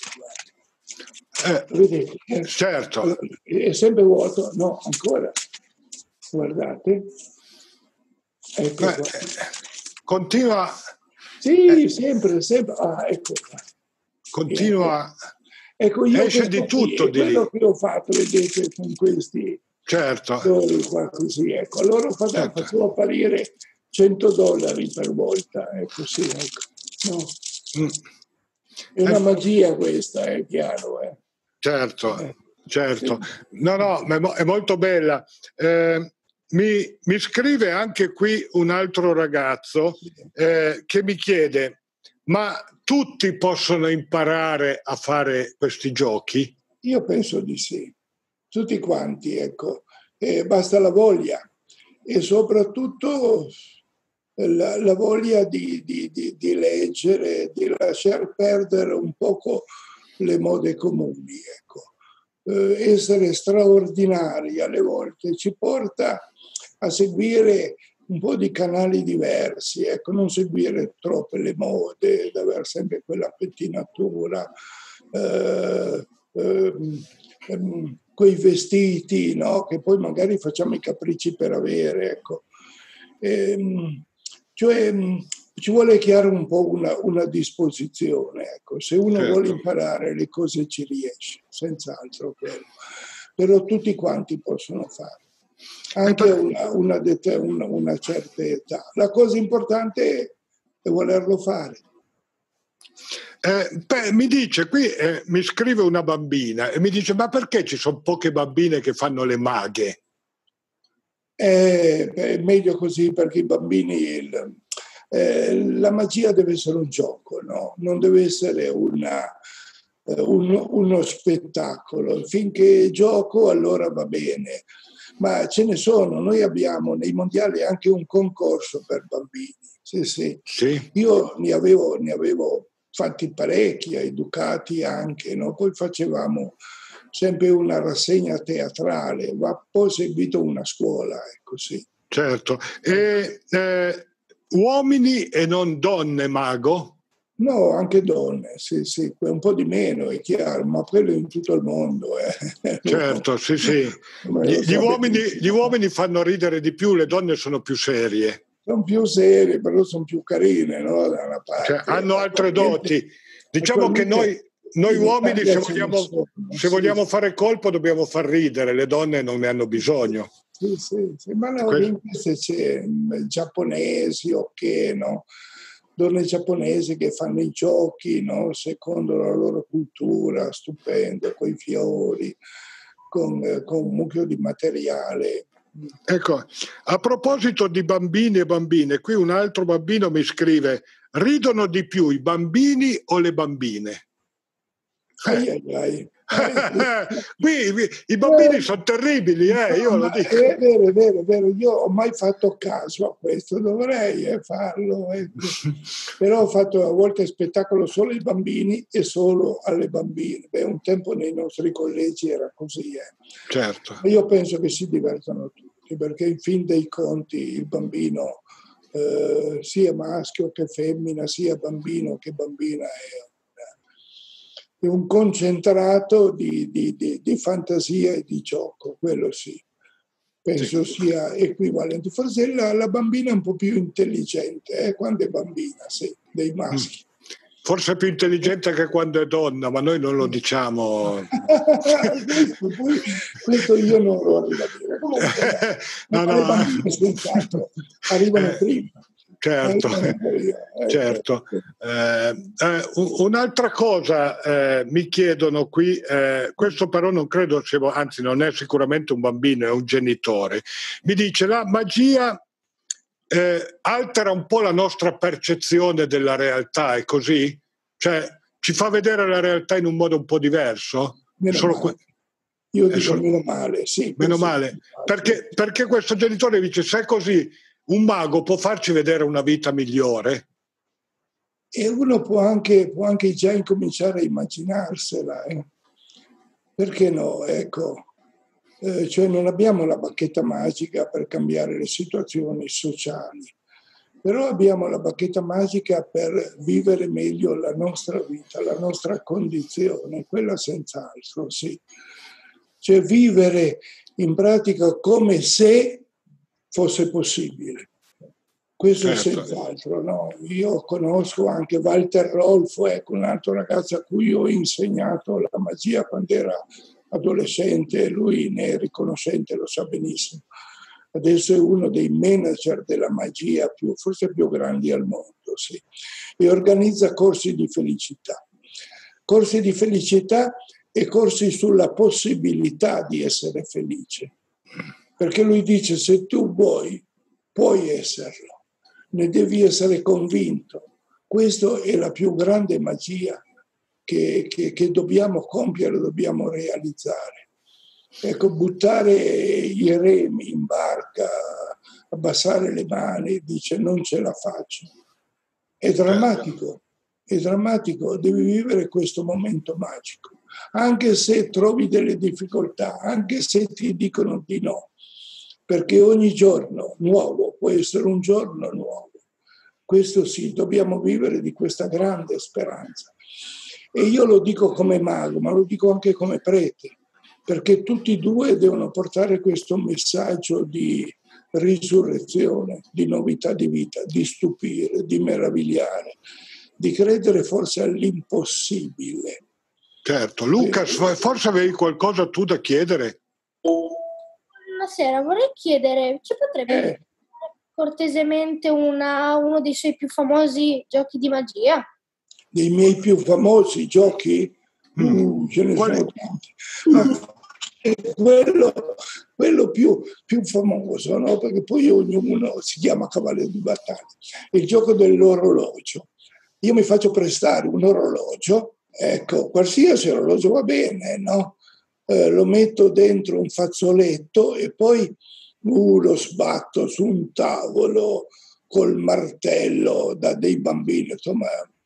vedete? Certo. Allora, è sempre vuoto? No, ancora. Guardate. Ecco qua. Continua. Sì, sempre. Ah, ecco qua. Continua. Ecco, io esce di tutto di lì. quello che ho fatto, vedete, con questi certo. qua così, ecco. Allora facevo apparire $100 per volta, ecco, sì, ecco. No. È una magia questa, è chiaro. Certo. No, è molto bella. Mi scrive anche qui un altro ragazzo che mi chiede: ma tutti possono imparare a fare questi giochi? Io penso di sì, tutti quanti, ecco. Basta la voglia e soprattutto la voglia di leggere, di lasciar perdere un poco le mode comuni, ecco. Essere straordinari alle volte ci porta a seguire un po' di canali diversi, ecco, non seguire troppe le mode, ad avere sempre quella pettinatura, quei vestiti, no? Che poi magari facciamo i capricci per avere, ecco. Cioè ci vuole chiaro un po' una disposizione, ecco. Se uno vuole imparare le cose ci riesce, senz'altro quello. Però tutti quanti possono farlo, anche una certa età. La cosa importante è volerlo fare. Mi dice qui, mi scrive una bambina e mi dice: ma perché ci sono poche bambine che fanno le maghe? È meglio così, perché i bambini la magia deve essere un gioco, no? Non deve essere uno spettacolo. Finché gioco allora va bene, ma ce ne sono. Noi abbiamo nei mondiali anche un concorso per bambini. Sì. Io ne avevo fatti parecchi, educati anche, no? Poi facevamo sempre una rassegna teatrale, ma poi seguito una scuola, ecco, sì. Certo. E uomini e non donne mago? No, anche donne, sì, un po' di meno, è chiaro, ma quello in tutto il mondo. Certo, sì. Gli uomini fanno ridere di più, le donne sono più serie. Sono più serie, però sono più carine, no? Da una parte. Cioè, hanno altre doti. Diciamo che noi uomini, se vogliamo fare colpo, dobbiamo far ridere, le donne non ne hanno bisogno. Sì, ma no, se c'è giapponesi o che, no? Donne giapponesi che fanno i giochi, no? Secondo la loro cultura, stupendo, con i fiori, con un mucchio di materiale. Ecco, a proposito di bambini e bambine, qui un altro bambino mi scrive: ridono di più i bambini o le bambine? Qui i bambini sono terribili, io lo dico. È vero, io ho mai fatto caso a questo, dovrei farlo. Però ho fatto a volte spettacolo solo ai bambini e solo alle bambine. Un tempo nei nostri collegi era così. Certo. Io penso che si divertano tutti. perché in fin dei conti il bambino, sia maschio che femmina, sia bambino che bambina, è un concentrato di fantasia e di gioco, quello sì, penso sia equivalente. Forse la bambina è un po' più intelligente, quando è bambina, sì, dei maschi. Forse più intelligente che quando è donna, ma noi non lo diciamo. questo io non lo arrivo a dire. Comunque, no, le bambine senz'altro arrivano prima. Certo, certo. Un'altra cosa mi chiedono qui, questo però non credo sia, anzi non è sicuramente un bambino, è un genitore. Mi dice: la magia altera un po' la nostra percezione della realtà, è così? Cioè ci fa vedere la realtà in un modo un po' diverso? Io dico meno male, sì. Meno male, perché questo genitore dice: se è così, un mago può farci vedere una vita migliore? E uno può anche già incominciare a immaginarsela, perché no? Ecco, cioè non abbiamo la bacchetta magica per cambiare le situazioni sociali, però abbiamo la bacchetta magica per vivere meglio la nostra vita, la nostra condizione, quella senz'altro, sì. Cioè vivere in pratica come se fosse possibile. Questo senz'altro, no? Io conosco anche Walter Rolfo, ecco, un altro ragazzo a cui ho insegnato la magia quando era adolescente, lui ne è riconoscente, lo sa benissimo. Adesso è uno dei manager della magia forse più grandi al mondo, sì. E organizza corsi di felicità. Corsi di felicità e corsi sulla possibilità di essere felice. Perché lui dice: se tu vuoi, puoi esserlo, ne devi essere convinto. Questa è la più grande magia che dobbiamo compiere, dobbiamo realizzare. Ecco, buttare i remi in barca, abbassare le mani, dice: non ce la faccio. È drammatico, devi vivere questo momento magico. Anche se trovi delle difficoltà, anche se ti dicono di no, perché ogni giorno nuovo può essere un giorno nuovo. Questo sì, dobbiamo vivere di questa grande speranza. E io lo dico come mago, ma lo dico anche come prete, perché tutti e due devono portare questo messaggio di risurrezione, di novità di vita, di stupire, di meravigliare, di credere forse all'impossibile. Certo. Lucas, forse avevi qualcosa tu da chiedere? Buonasera, vorrei chiedere, ci potrebbe dire cortesemente uno dei suoi più famosi giochi di magia? Dei miei più famosi giochi? Ce ne sono tanti. Quello più famoso, no? Perché poi ognuno si chiama cavallo di battaglia. Il gioco dell'orologio. Io mi faccio prestare un orologio, ecco, qualsiasi orologio va bene, no? Lo metto dentro un fazzoletto e poi lo sbatto su un tavolo col martello da dei bambini, insomma,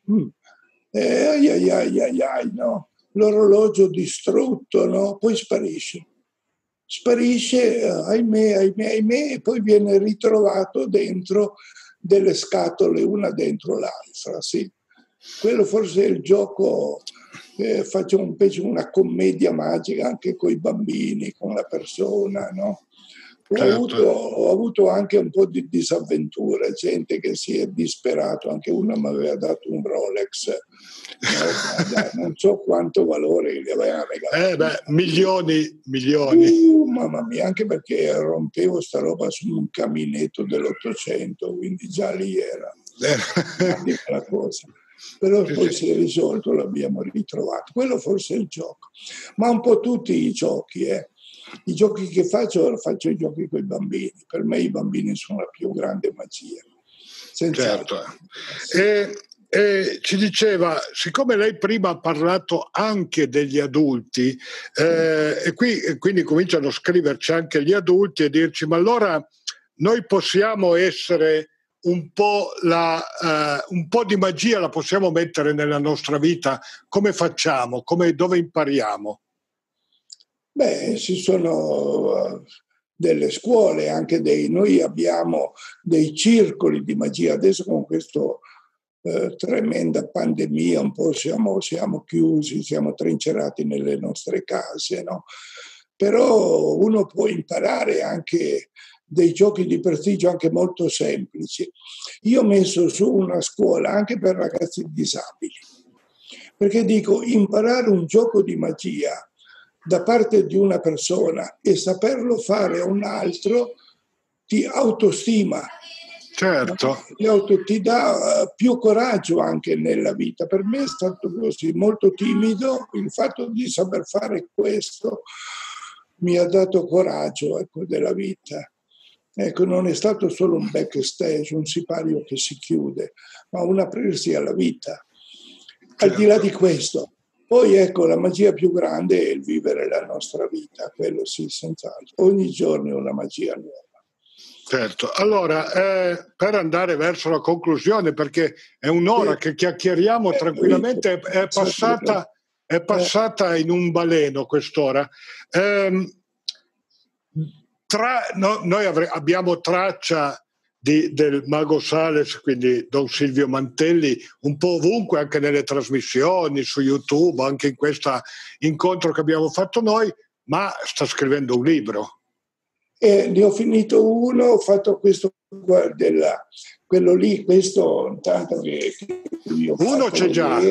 no? L'orologio distrutto, no? Poi sparisce, ahimè, e poi viene ritrovato dentro delle scatole, una dentro l'altra, sì. Quello forse è il gioco, faccio una commedia magica anche con i bambini, con la persona, no? Ho avuto anche un po' di disavventure, gente che si è disperato, anche uno mi aveva dato un Rolex, no? Non so quanto valore gli aveva regalato. Milioni. Mamma mia, anche perché rompevo sta roba su un caminetto dell'800, quindi già lì era la cosa. Però poi si è risolto, l'abbiamo ritrovato. Quello forse è il gioco. Ma un po' tutti i giochi, I giochi che faccio i giochi con i bambini. Per me i bambini sono la più grande magia. Certo. E ci diceva, siccome lei prima ha parlato anche degli adulti, e quindi cominciano a scriverci anche gli adulti e dirci: ma allora noi possiamo essere un po' di magia la possiamo mettere nella nostra vita? Come facciamo? Dove impariamo? Beh, ci sono delle scuole, anche noi abbiamo dei circoli di magia. Adesso con questa tremenda pandemia un po' siamo chiusi, siamo trincerati nelle nostre case, no? Però uno può imparare anche dei giochi di prestigio anche molto semplici. Io ho messo su una scuola anche per ragazzi disabili, perché dico, imparare un gioco di magia da parte di una persona e saperlo fare a un altro ti autostima. Certo. Ti dà più coraggio anche nella vita. Per me è stato così, molto timido. Il fatto di saper fare questo mi ha dato coraggio, ecco, della vita. Ecco, non è stato solo un backstage, un sipario che si chiude, ma un aprirsi alla vita. Al di là di questo, poi ecco, la magia più grande è il vivere la nostra vita, quello sì, senz'altro. Ogni giorno è una magia nuova. Certo, allora per andare verso la conclusione, perché è un'ora che chiacchieriamo tranquillamente, è passata in un baleno quest'ora. Noi abbiamo traccia del Mago Sales, quindi Don Silvio Mantelli, un po' ovunque, anche nelle trasmissioni, su YouTube, anche in questo incontro che abbiamo fatto noi, ma sta scrivendo un libro. Ne ho finito uno, ho fatto questo, quello lì, questo intanto che io uno c'è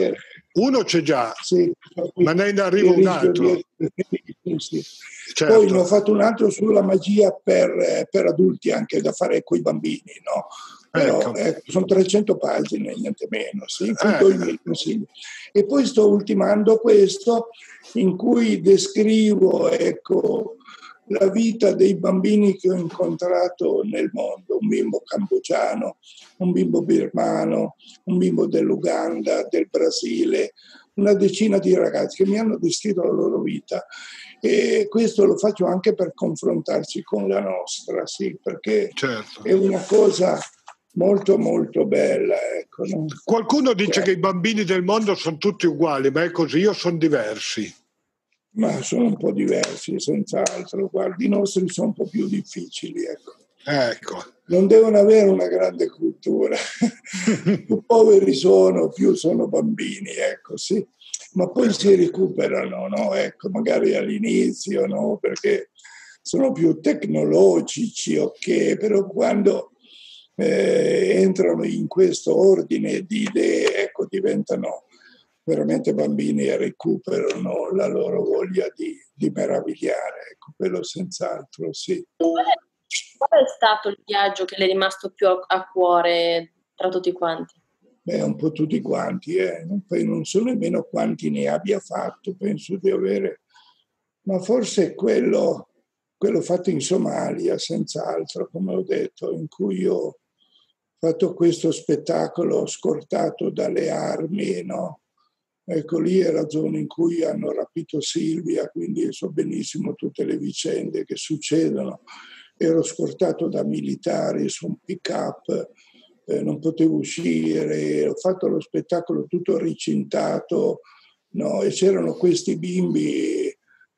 già, sì, ma ne arriva un altro. Sì. Certo. Poi ne ho fatto un altro sulla magia per adulti, anche da fare coi bambini, no? Però sono 300 pagine, niente meno, sì, in cui do i miei consigli. E poi sto ultimando questo in cui descrivo, ecco, la vita dei bambini che ho incontrato nel mondo, un bimbo cambogiano, un bimbo birmano, un bimbo dell'Uganda, del Brasile, una decina di ragazzi che mi hanno descritto la loro vita. E questo lo faccio anche per confrontarci con la nostra, sì, perché certo, è una cosa molto molto bella. Ecco, no? Qualcuno dice che i bambini del mondo sono tutti uguali, ma è così o sono diversi? Ma sono un po' diversi, senz'altro. Guardi, i nostri sono un po' più difficili, ecco. Non devono avere una grande cultura. Più poveri sono, più sono bambini, ecco, sì. Ma poi si recuperano, no? Ecco, magari all'inizio, no? Perché sono più tecnologici, ok, però quando entrano in questo ordine di idee, ecco, diventano veramente bambini e recuperano la loro voglia di meravigliare, ecco, quello senz'altro, sì. Qual è stato il viaggio che le è rimasto più a cuore tra tutti quanti? Beh, un po' tutti quanti, non so nemmeno quanti ne abbia fatto, penso di avere, ma forse quello fatto in Somalia, senz'altro, come ho detto, in cui ho fatto questo spettacolo scortato dalle armi, no? Ecco, lì è la zona in cui hanno rapito Silvia, quindi so benissimo tutte le vicende che succedono. Ero scortato da militari su un pick-up, non potevo uscire, ho fatto lo spettacolo tutto ricintato, no? E c'erano questi bimbi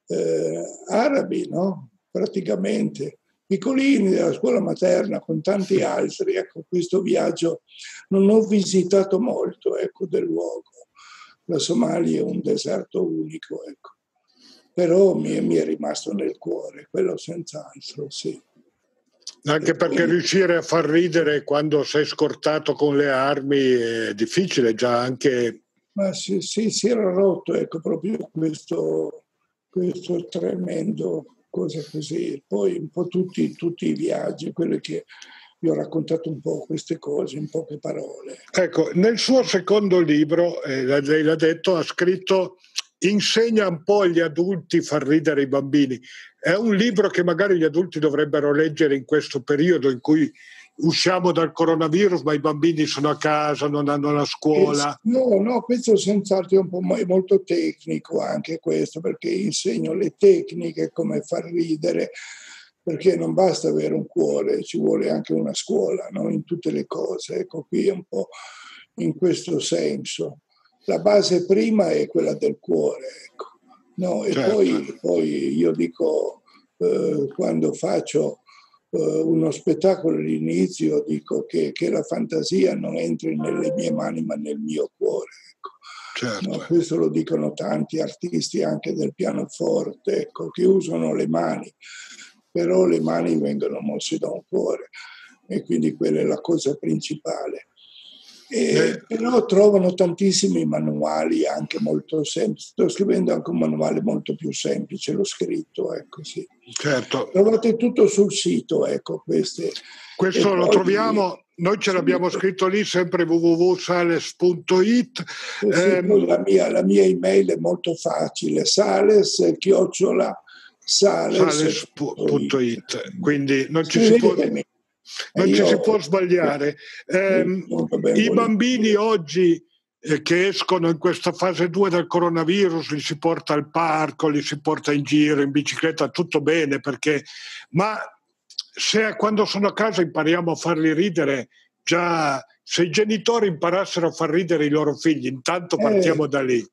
arabi, no? Praticamente, piccolini della scuola materna con tanti altri. Ecco, questo viaggio non ho visitato molto, ecco, del luogo. La Somalia è un deserto unico, ecco. Però mi è rimasto nel cuore, quello senz'altro, sì. Anche perché riuscire a far ridere quando sei scortato con le armi è difficile, già anche... Ma sì, si era rotto, ecco, proprio questo tremendo cosa così. Poi un po' tutti i viaggi, quelli che vi ho raccontato un po' queste cose in poche parole. Ecco, nel suo secondo libro, lei l'ha detto, ha scritto insegna un po' agli adulti a far ridere i bambini. È un libro che magari gli adulti dovrebbero leggere in questo periodo in cui usciamo dal coronavirus, ma i bambini sono a casa, non hanno la scuola. No, questo senz'altro è un po' molto tecnico anche questo, perché insegno le tecniche come far ridere, perché non basta avere un cuore, ci vuole anche una scuola, no? In tutte le cose. Ecco, qui è un po' in questo senso. La base prima è quella del cuore, ecco. No? E certo. poi io dico quando faccio uno spettacolo all'inizio dico che la fantasia non entri nelle mie mani ma nel mio cuore. Ecco. Certo. No, questo lo dicono tanti artisti anche del pianoforte, ecco, che usano le mani, però le mani vengono mosse da un cuore e quindi quella è la cosa principale. Però trovano tantissimi manuali anche molto semplici. Sto scrivendo anche un manuale molto più semplice, l'ho scritto, ecco, sì. Certo. Trovate tutto sul sito, ecco, queste. Questo lo troviamo, noi ce l'abbiamo scritto lì, sempre www.sales.it. La mia email è molto facile, sales@sales.it. Quindi non ci si può sbagliare. I bambini oggi che escono in questa fase 2 del coronavirus, li si porta al parco, li si porta in giro, in bicicletta, tutto bene, ma se quando sono a casa impariamo a farli ridere, già se i genitori imparassero a far ridere i loro figli, intanto partiamo da lì.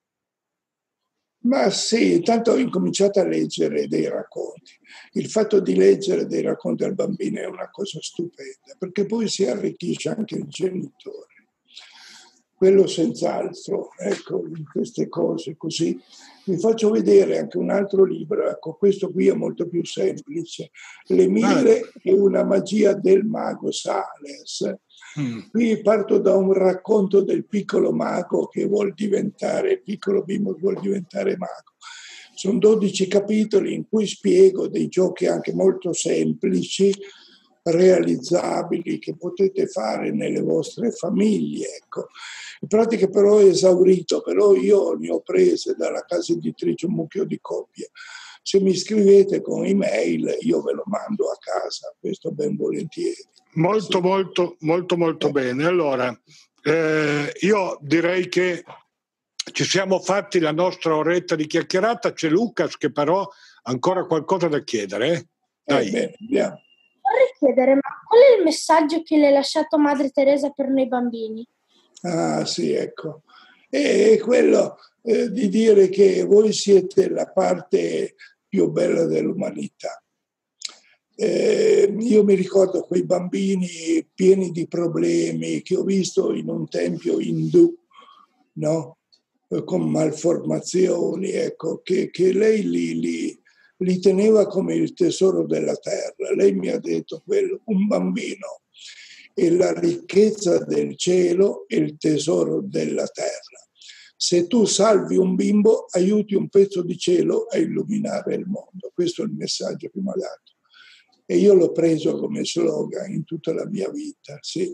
Ma sì, intanto ho incominciato a leggere dei racconti. Il fatto di leggere dei racconti al bambino è una cosa stupenda, perché poi si arricchisce anche il genitore. Quello senz'altro, ecco, queste cose così. Vi faccio vedere anche un altro libro, ecco, questo qui è molto più semplice. Le 1001 magia del mago Sales. Qui parto da un racconto del piccolo mago che vuol diventare, il piccolo bimbo che vuol diventare mago. Sono 12 capitoli in cui spiego dei giochi anche molto semplici, realizzabili, che potete fare nelle vostre famiglie, ecco. In pratica però è esaurito, però io ne ho prese dalla casa editrice un mucchio di copie. Se mi scrivete con email io ve lo mando a casa, questo ben volentieri. Molto bene. Allora, io direi che ci siamo fatti la nostra oretta di chiacchierata. C'è Lucas che però ha ancora qualcosa da chiedere. Dai. Bene, andiamo. Vorrei chiedere, ma qual è il messaggio che le ha lasciato Madre Teresa per noi bambini? Ah sì, ecco. È quello di dire che voi siete la parte più bella dell'umanità. Io mi ricordo quei bambini pieni di problemi che ho visto in un tempio indù, no? Con malformazioni, ecco, che lei li teneva come il tesoro della terra. Lei mi ha detto quello, un bambino è la ricchezza del cielo e il tesoro della terra. Se tu salvi un bimbo, aiuti un pezzo di cielo a illuminare il mondo. Questo è il messaggio che mi ha dato. E io l'ho preso come slogan in tutta la mia vita, sì.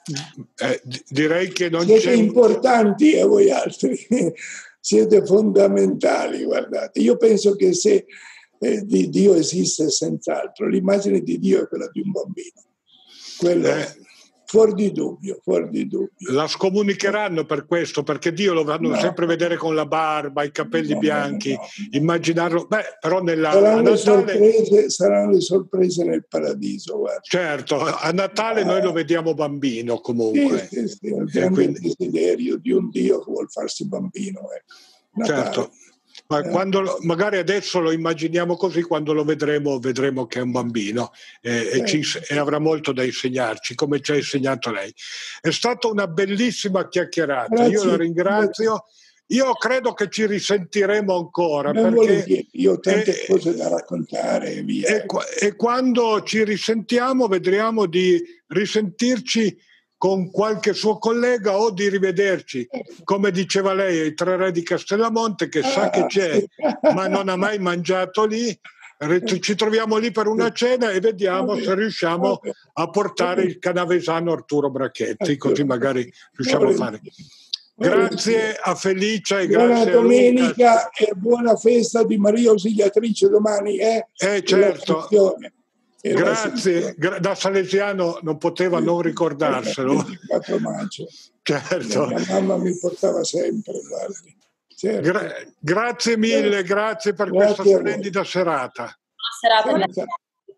Direi che non siete c'è... importanti a voi altri, siete fondamentali, guardate. Io penso che se di Dio esiste senz'altro, l'immagine di Dio è quella di un bambino. Quello fuori di dubbio. La scomunicheranno per questo, perché Dio lo vanno sempre a vedere con la barba, i capelli bianchi, immaginarlo. Però saranno le sorprese nel paradiso, guarda. Certo, a Natale noi lo vediamo bambino comunque. Sì, il grande desiderio di un Dio che vuol farsi bambino. Certo. Ma quando magari adesso lo immaginiamo così, quando lo vedremo che è un bambino e avrà molto da insegnarci, come ci ha insegnato lei. È stata una bellissima chiacchierata. Grazie, io la ringrazio. Grazie. Io credo che ci risentiremo ancora, perché io ho tante cose da raccontare e via. E quando ci risentiamo vedremo di risentirci con qualche suo collega o di rivederci, come diceva lei, ai Tre Re di Castellamonte, che sa che c'è, ma non ha mai mangiato lì. Ci troviamo lì per una cena e vediamo se riusciamo a portare il canavesano Arturo Brachetti, così magari riusciamo a fare. Grazie a Felicia e buona grazie domenica a Lucas. E buona festa di Maria Ausiliatrice domani. Certo. Grazie, da salesiano non poteva non ricordarselo. 24 maggio. Certo. Mia mamma mi portava sempre, guardi. Certo. Grazie mille, grazie per questa splendida serata. Buona serata.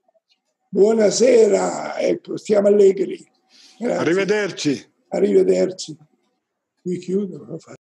Buonasera, ecco, stiamo allegri. Grazie. Arrivederci. Arrivederci. Qui chiudo.